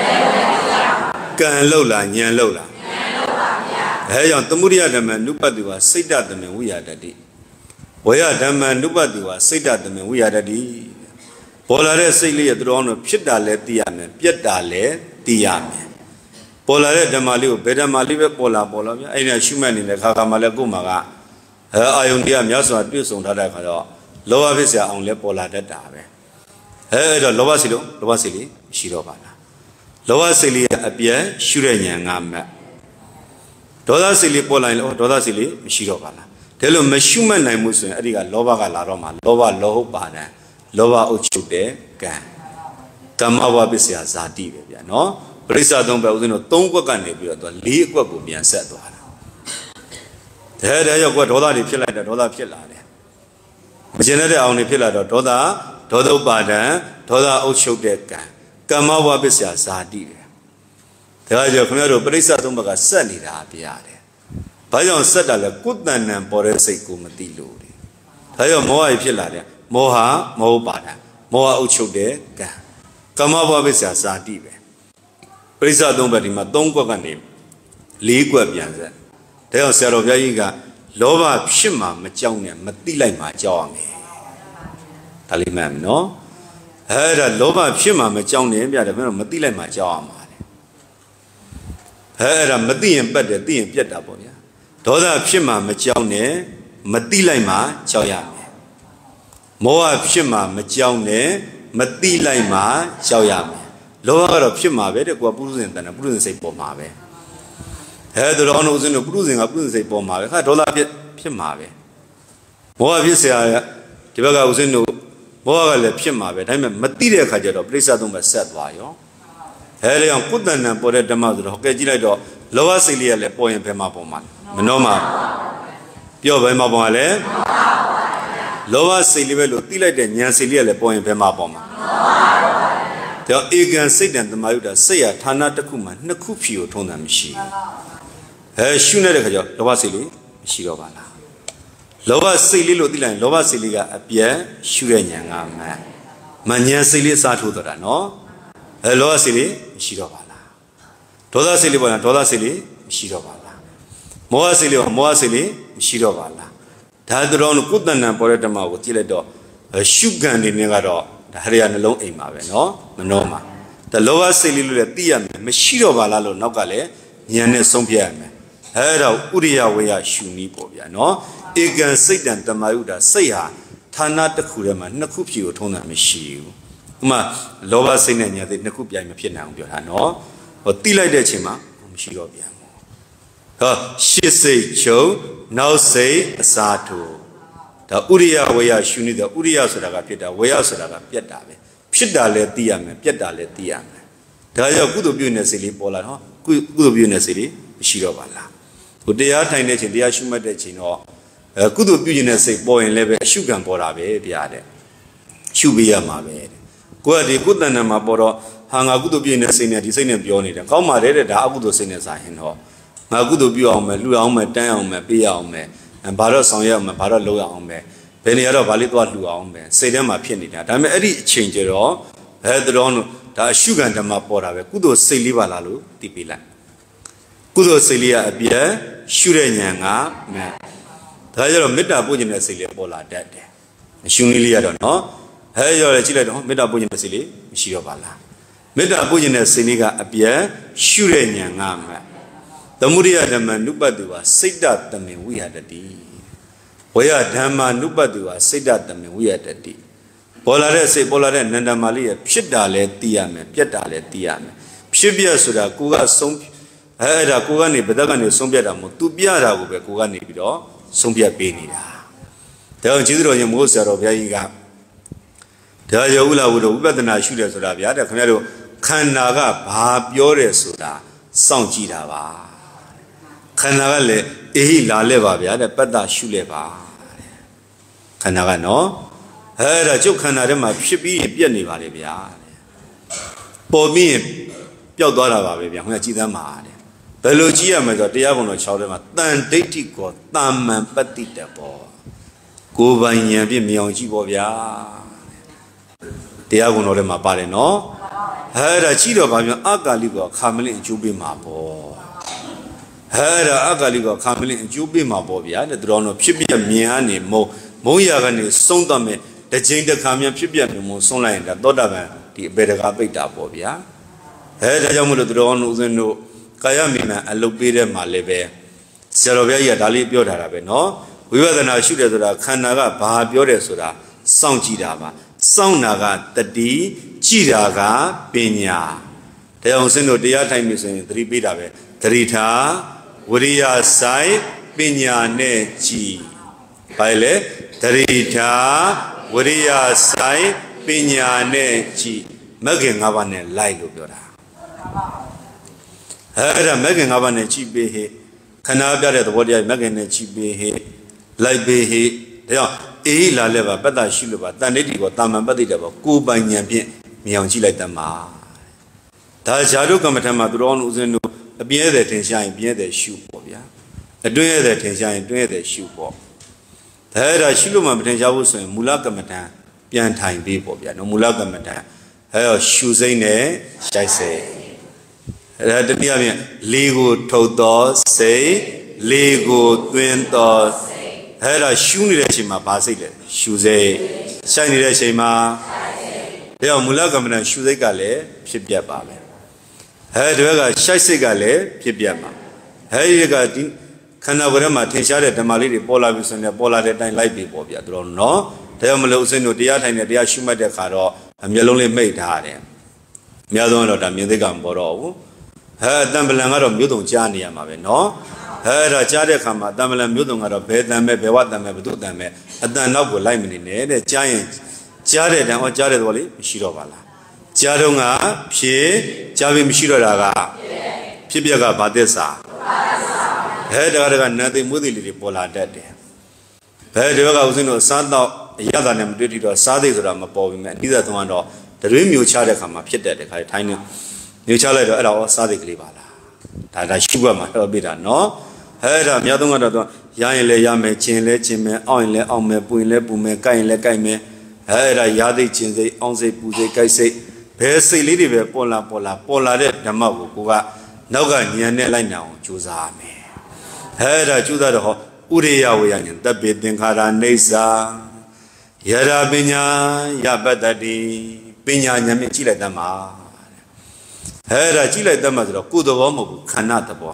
Can Lola, Nian Lola. Hey, on Tomuria the man, Nupadua, say that the man we are daddy. Where the man Nubadua, say that the man we are daddy. Polare Sili Adrono, Pidale, Diame, Pietale, Diame. Polare de Maliu, Beda Malive Pola Pola, and a Shuman in the Kakamalagumaga. Her Iondia Miaso abuse on Tadakado. Loa Visia only Pola de Dave. Her the Loa Silo, Loa Sili, Shirovana. Loa Sili appear, Shuranyangam. Doda Sili Pola, Doda Sili, Shirovana. Tell him Meshuman Namusun, Adiga, Lova Galaroma, Lova Loho Bana, Lova Uchude, Gan. Tamawa Bisia Zadi, no? Prisa don't be no Tongo Ganebia, the League will be said to her. There you go, Doda Pilla, the Doda Pilla. Generally, only Pilla, Doda, Dodo Bada, Doda Uchude, Gan. Kamawa Bisia Zadi. There you go, Prisa don't be a sunny Rabiade. Payon Sadala, good man and Boresecumati Ludi. Tayo Moa Pilade, Moha, Mobada, Moa Uchude, Kamawa Visa Sadive. Prisa Dombarima, Dongo Ganim, Ligua Bianza. Tayo Saroviaga, လောဘဖြစ်မှာမကြောက်နဲ့မသိလိုက်မှာကြောက်ရမယ်ဒါလေးမှန်နော်အဲ့ဒါလောဘဖြစ်မှာမကြောက်နဲ့ပြတယ်ဘယ်တော့မသိလိုက်မှာကြောက်ရမှာလေအဲ့ဒါမသိရင်ပတ်တယ်သိရင်ပြတ်တာပေါ့ဗျာဒေါသဖြစ်မှာမကြောက်နဲ့မသိလိုက်မှာကြောက်ရမယ်မောဟဖြစ်မှာမကြောက်နဲ့မသိလိုက်မှာကြောက်ရမယ်လောဘကတော့ဖြစ်မှာပဲတဲ့ကိုကပုရုဇဉ်တန်တယ်ပုရုဇဉ်စိတ်ပေါ်မှာပဲအဲဒါတော့ဦးဇင်းတို့ပုရုဇဉ်ကပုရုဇဉ်စိတ်ပေါ်မှာပဲခါဒေါသဖြစ်ဖြစ်မှာပဲမောဟဖြစ်เสียဒီဘက်ကဦးဇင်းတို့မောဟကလည်းဖြစ်မှာပဲဒါပေမဲ့မသိတဲ့အခါကျတော့ပြိဿသုံးပဲဆက်သွားရောအဲဒီအောင်ကုသဏံပေါ်တဲ့ဓမ္မဆိုတော့ဟောကဲကြည့်လိုက်တော့လောဘစိတ်လေးကလည်းပေါ်ရင်ဘယ်မှာပေါ်မှာမနှောမှာပြောဘယ်မှာပေါ်မှာလဲလောဘစိတ်လေးပဲလို့သိလိုက်တဲ့ဉာဏ်စိတ်လေးကလည်းပေါ်ရင်ဘယ်မှာပေါ်မှာဒါဧကံစိတ်တံသမာယုတ္တစိတ်ရဌာနတစ်ခုမှာနှစ်ခုဖြီကိုထုံးတာမရှိအဲရှုနေတဲ့ခါကျလောဘစိတ်လေးမရှိတော့ပါလားလောဘစိတ်လေးလို့သိလိုက်ရင်လောဘစိတ်လေးကအပြတ်ရှုတဲ့ဉာဏ်ကမှန်မဉာဏ်စိတ်လေးအစားထိုးတော့တာနော်အဲလောဘစိတ်လေးမရှိတော့ပါလားဒေါသစိတ်လေးပေါ်ရင်ဒေါသစိတ်လေးမရှိတော့ပါလားမောဟစိတ်လေးပေါ်မောဟစိတ်လေးမရှိတော့ပါလားဒါတော့ကုသဏံပေါ်တဲ့ဓမ္မကိုကြည့်လိုက်တော့ရှုခံနေနေကတော့ဒါဟရိယနှလုံးအိမ်မှာပဲเนาะမနှောမှာဒါလောဘစိတ်လေးလို့လည်းသိရမယ်မရှိတော့ပါလားလို့နောက်ကလည်းဉာဏ်နဲ့ဆုံးဖြတ်ရမယ်အဲဒါဥရိယဝေယရှုနည်းပေါ့ဗျာเนาะဧကံစိတ်တံတမာယုတာစိတ်ဟာဌာနတစ်ခုထဲမှာနှစ်ခုဖြီကိုထုံးတာမရှိဘူးဥမာလောဘစိတ်နဲ့ဉာဏ်စိတ်နှစ်ခုပြိုင်မဖြစ်နိုင်အောင်ပြောတာเนาะဟောတိလိုက်တဲ့အချိန်မှာမရှိတော့ပြန်ဘူးဟောရှစ်စိတ်ချုပ်နောက်စိတ်အစားထိုးဒါဥရိယဝေယရှုနေတဲ့ဥရိယဆိုတာကဖြစ်တာဝေယဆိုတာကပြတ်တာပဲဖြစ်တာလည်းသိရမယ်ပြတ်တာလည်းသိရမယ်ဒါကြောင့်ကုသိုလ်ပြုနေတဲ့စိတ်လေးပေါ်လာတော့ကုကုသိုလ်ပြုနေတဲ့စိတ်လေးမရှိတော့ပါလားဟိုတရားထိုင်တဲ့ချိန်တရားရှုမှတ်တဲ့ချိန်တော့အဲကုသိုလ်ပြုနေတဲ့စိတ်ပေါ်ရင်လည်းပဲအရှုခံပေါ်တာပဲဗျာတဲ့ရှုပေးရမှာပဲကိုယ်ကဒီကုသဏ္ဍာန်မှာပေါ်တော့ဟာငါကုသိုလ်ပြုနေတဲ့စိတ်နဲ့ဒီစိတ်နဲ့ပြောနေတယ်ကောင်းပါတယ်တဲ့ဒါအကုသိုလ်စိတ်နဲ့ဆိုင်ရင်တော့ငါကုသိုလ်ပြုအောင်မယ်လှူအောင်မယ်တန်းအောင်မယ်ပေးအောင်မယ်ဘာတော့ဆောင်ရအောင်မယ်ဘာတော့လုပ်ရအောင်မယ်ဘယ်နေရာတော့ဗာလေးသွားလှူအောင်မယ်စိတ်ထဲမှာဖြစ်နေတာဒါပေမဲ့အဲ့ဒီအချိန်ကျတော့ဘယ်တော်ဒါအရှုခံဓမ္မပေါ်တာပဲကုသိုလ်စိတ်လေးပါလားလို့သိပေးလိုက်ကုသိုလ်စိတ်လေးကအပြည့်ရှုတဲ့ဉာဏ်ကမှန်ဒါကြတော့မေတ္တာပို့ခြင်းတဲ့စိတ်လေးပေါ်လာတတ်တယ်အရှုနည်းလေးရတော့နော်ဟဲ့ရောလေကြည့်လိုက်တော့မေတ္တာပို့ခြင်းတဲ့စိတ်လေးမရှိတော့ပါလားမေတ္တာပို့ခြင်းတဲ့စိတ်လေးကအပြည့်ရှုတဲ့ဉာဏ်ကမှန်သမုဒိယဓမ္မနုပတ္တိဝါစိတ်တတမင်ဝိဟတတိဝေယဓမ္မနုပတ္တိဝါစိတ်တတမင်ဝိဟတတိပေါ်လာတဲ့စိတ်ပေါ်လာတဲ့နန္ဒမာလေးရဖြစ်တာလဲသိရမယ်ပြတ်တာလဲသိရမယ်ဖြစ်ပြဆိုတာကိုကဆုံးအဲအဲ့ဒါကိုကနေဘဒကနေဆုံးပြတ်တာမဟုတ်သူပြတာကိုပဲကိုကနေပြီးတော့ဆုံးပြတ်ပေးနေတာဒါကြောင့်ကျေးဇူးတော်ရှင်မိုးဆရာတော်ဘုရားကြီးကဒါရောဥလာဝုဒ္ဓဝိပဿနာရှုတယ်ဆိုတာဗျာတဲ့ခင်ဗျားတို့ခန္ဓာကဘာပြောတယ်ဆိုတာစောင့်ကြည့်တာပါခန္ဓာကလည်းအေဟိလာလဲပါဗျာတဲ့ပတ္တရှုလဲပါတဲ့ခန္ဓာကနော်အဲ့ဒါကျုပ်ခန္ဓာထဲမှာဖြစ်ပြီးရင်ပြက်နေပါလေဗျာတဲ့ပေါ်ပြီးရင်ပျောက်သွားတာပါပဲဗျာခင်ဗျာကြည်သမ်းပါတဲ့ဘယ်လိုကြည့်ရမလဲဆိုတော့တရားပုံတော်၆ထဲမှာတန်ဒိဋ္ဌိကောတာမန်ပတ္တိတဘောကိုယ်ပိုင်ဉာဏ်ဖြင့်မြင်အောင်ကြည့်ပေါ့ဗျာတရားပုံတော်ထဲမှာပါတယ်နော်အဲ့ဒါကြည့်တော့ဗာပြောအကာလိကောခါမလင့်အကျိုးပေးမှာပေါ့အဲ့ဒါအကာလိကောခါမလင့်အကျိုးပေးမှာပေါ့ဗျာတဲ့သူတော်တို့ဖြစ်ပြမြင်အနေမုံမုံရကနေဆုံးတတ်မဲ့တစ်ချိန်တစ်ခါမြန်ဖြစ်ပြမြင်မုံဆုံးလိုက်ရင်ဒါသောတာပန်ဒီအပေတကာပိတ်တာပေါ့ဗျာအဲဒါကြောင့်မလို့သူတော်တို့ဦးဇင်းတို့ကာယမိမန်အလုတ်ပေးတဲ့မှာလည်းပဲဆရာတော်ဘုရားကြီးကဒါလေးပြောထားတာပဲเนาะဝိပဿနာရှုတယ်ဆိုတာခန္ဓာကဘာပြောတယ်ဆိုတာစောင့်ကြည့်တာပါစောင့်တာကတတိကြည့်တာကပညာတရားအောင်စင်းတို့တရားထိုင်ပြီဆိုရင်သတိပေးတာပဲသတိထားဝိရိယဆိုင်ပညာနဲ့ကြည်ဘာလဲသတိထားဝိရိယဆိုင်ပညာနဲ့ကြည်မဂ္ဂင်၅ပါးနဲ့လိုက်လို့ပြောတာအဲ့ဒါမဂ္ဂင်၅ပါးနဲ့ကြည်ပေးဟိခဏပြတဲ့သဘောတရားမဂ္ဂင်နဲ့ကြည်ပေးဟိလိုက်ပေးဟိဒါကြောင့်အေးလာလဲပါပတ္တရှိလို့ပါတန်ဋိတိကောတာမန်ပတ္တိတယ်ပေါ့ကိုယ်ပိုင်ဉာဏ်ဖြင့်မြင်အောင်ကြည့်လိုက်တတ်မှာဒါဇာတုကမ္မထမှာသူတော်ဦးဇင်းတို့အပြည့်အစုံထင်ရှားရင်ပြည့်တဲ့ရှုပေါ့ဗျာအတွင်းရတဲ့ထင်ရှားရင်တွင်းရတဲ့ရှုပေါ့ဒါအဲ့ဒါရှုလို့မှမထင်ရှားဘူးဆိုရင်မူလကမ္မထပြန်ထိုင်ပေးပေါ့ဗျာနော်မူလကမ္မထအဲ့တော့ရှုစိမ့်နဲ့ရှိုက်စိတ်အဲ့ဒါတနည်းအားဖြင့်လေကိုထုတ်သောစိတ် Lego Twinto Hera Shuni Shima Basile, Shuze, Shiny Shima, they are Mulagaman Shuzegale, Shipia Babe. Hedwega Shaisigale, Pipiama. Hey, Kanawama, Tishare, the Malidi, Pola Vison, the Pola, the Nine Light people, Yadron, no? They are Melusino, the Yat and the Yashuma de Caro, and Yelonly made Hare. Miadon of the Mudigam Boro. Her Dumbledore of Mudon Jani, Amave, no? Her a Jadekama, Dumbledore Mudon out of bed, and maybe what them ever do them, and then now will lie in the giant. Jared and what Jared Wally, Shirovala. Jarunga, Pie, Javi Mishiroga, Pibiaga Badesa. Head are nothing moodily polar dead. Head was in a Santa Yadan duty to Sadi Ramapo, neither to one or the rim you charge come up, Pit at the tiny new child at our Sadi Libala. That I sugar my bidder, no? Head of Yadunga, Yan le Yame, Chin le Chime, Oinle, Ome, Puinle, Pume, Kainle, Kaime, Head a Yadi Chinze, Onze, Puze, Kaise, Percy Lady, Pola, Pola, Pola, the Maguga, Noga, Yane, line now, Juzame. Hera Judah Uriya Wayan, the Bidding Hara Nesa Yara Binya, Yabadadi, Binya Yamichila Dama Hera Chile Damadro, Kudovomo, Kanatabo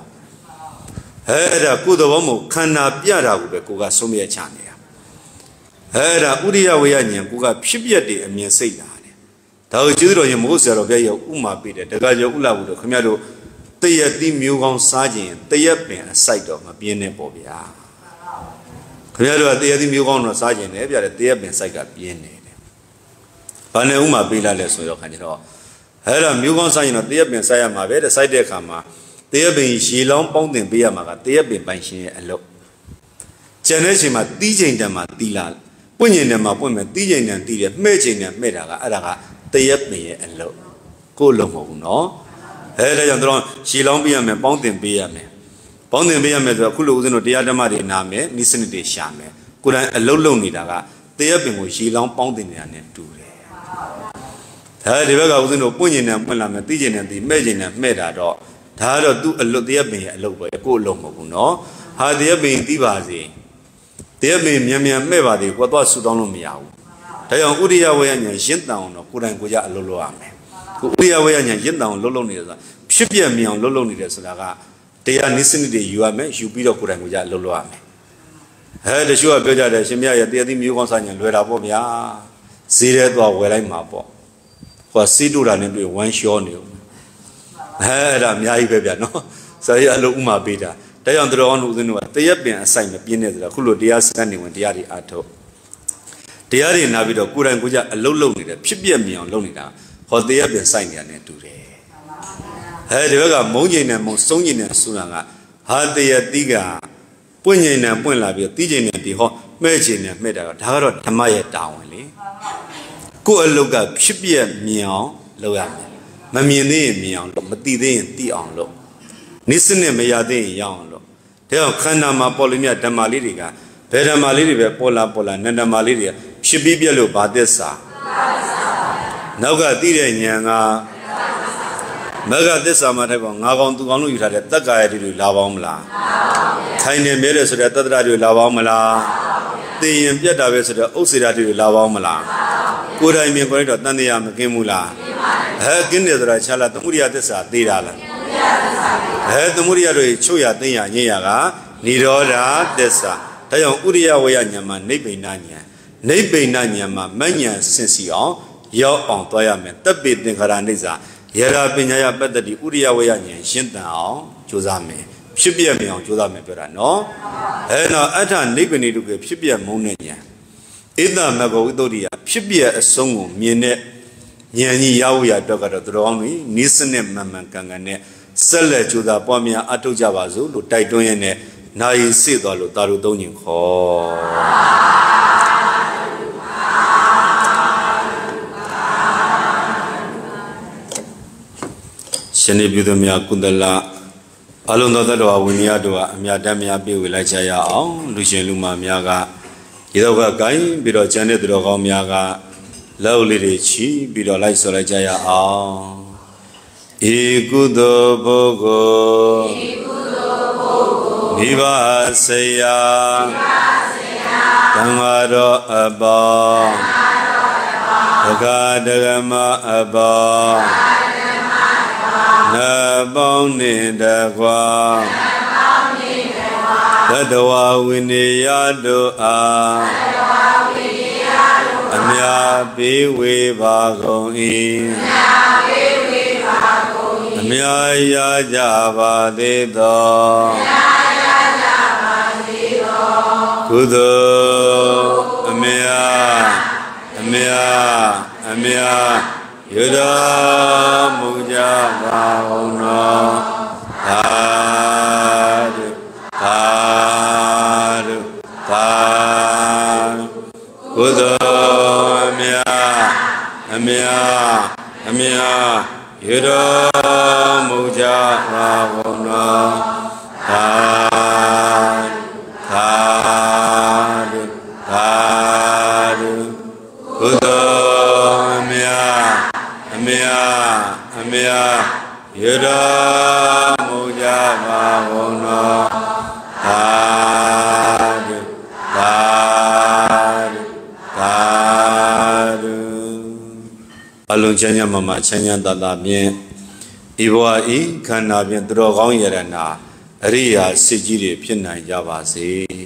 Hera Kudovomo, Kana Piara, Kuga Sumia Chania Hera Uriya Wayan, Kuga Pibiadi, and Miasila. Tao Judro Yamusa of Uma Bide, the Gaja Ula would come out. They are the Mugon Sergeant, they have been a sight of my Biene Bobia. Clear they are the Mugon Sergeant, they have been sight of Biene. Paneuma Bila Lesso Canino. Her a Mugon Sergeant, they have been Saya Maveda Side Kama. They have been Shilong Pounding Biamaga, they have been banishing a low. Janeshima, DJing them at Dilal, Punyin them up women, DJing and Dilia, Merging and Medaga, Adaga, they have been a low. Go long, no? Hey, she long be a man, Pounding be a man. Pounding be a man, the Kulu, the Adamari Name, Nissan de Shame. Could I a low lonely daga? They have been with she long pounding and do. Hey, the Vega was in opinion and when I'm a teaching and the imagine and made a dog. Tara do a look there being a low boy, a good long no. How they have been divazi. They have been Yamia Mevadi, what was Sudan Miao. They are Udia way and Shin down or couldn't go at Loloame. Uria way and Yen down Lolonisa, Shipia me on Lolonidas Laga. They are listening to you, I you beat up Kuranguja Loloame. Heard the sure better that Shimia, the other Mugonsan and Lura Bobia, Sire or Wella Mapo. For Sidura and one show new. Heard a Mia baby, no? So I look Uma Beta. They on the own who knew they have been assigned a peanut, the Hulu Dia standing with Diari Ato. Diari Navido Kuranguja, a low lonely, Shipia me on Lonida. For they have been signed today. Had the Vega Mojin and Monsongin and Sunanga, had they a digger, Punyan and Punlabi, Tijin and the hot, Mergin and Meda, Tarot, Tamaya downly. Go a look up, Shipia meow, Loam, Mamine meow, Matide and Tea on low. Nissan and Mayade young low. Tell Kanama Polimia Damaliriga, Peda Maliriga, Pola Pola, Nanda Maliria, Shibibia Badesa. Naga Dira Yanga Maga this summer, Nagon to Gonu, you had a Taka to Lavamla. Tiny Meres at Tatra to Lavamla. The Impiata to Osira to Lavamla. Good I mean, going to Naniam Kimula. Her Guinness Rachala, the Muria Tessa, Dirala. Her the Muria Chuya, Nia, Niaga, Niroda, Dessa. Tayo Uria Wayanyama, Nebe Nanya. Nebe Nanyama, Mania Sension. Yo on Toyaman, the bit in Karaniza, Yera Pinaya better the Uria Wayan, Shintao, Josame, Shibia me on Josame Perano, and at a Nibini to give Shibia Monia. Ida Mago Doria, Shibia a song, Mine, Yani Yawia Dogata Droni, Nisan and Maman Kangane, Sele Juda Pomia Atojabazu, Taitoyane, Nai Sidalo Tarudoni Ho. Shani Budumia Kundala Alonda Winia Dua, Miadamia be with Lachaya, Lucian Luma Miaga, Idoga Gai, Bido Janet Droga Miaga, Lovely Richi, Bido Laisolajaya, Igudo Bogo မိဘဆရာဓမ္မတော်အပေါင်းဒကာဒကမအပေါင်းနတ်ပေါင်းနှင့်တကွာသတ္တဝါဝိနည်းတို့အားအမြတ်ပေးဝေပါကုန်၏အမြတ်ရကြပါသေးသောကုသိုလ်အမြတ်အမြတ်အမြတ်ရတော်မူကြပါကုန်သောသာဓုသာဓုသာကုသိုလ်အမြတ်အမြတ်အမြတ်ရတော်မူကြပါကုန်သောသာသာဓုသာဓုကုသိုလ်အမြတ်အမြတ်အမြတ်ရတော်မူကြပါကုန်သောသာဓုသာဓုသာဓုအလုံးချမ်းသာမမချမ်းသာတတ်ဖြင့်ဤဘဝဤခန္ဓာဖြင့်သူတော်ကောင်းယရနာအရိယာစစ်ကြီးတွေဖြစ်နိုင်ကြပါစေ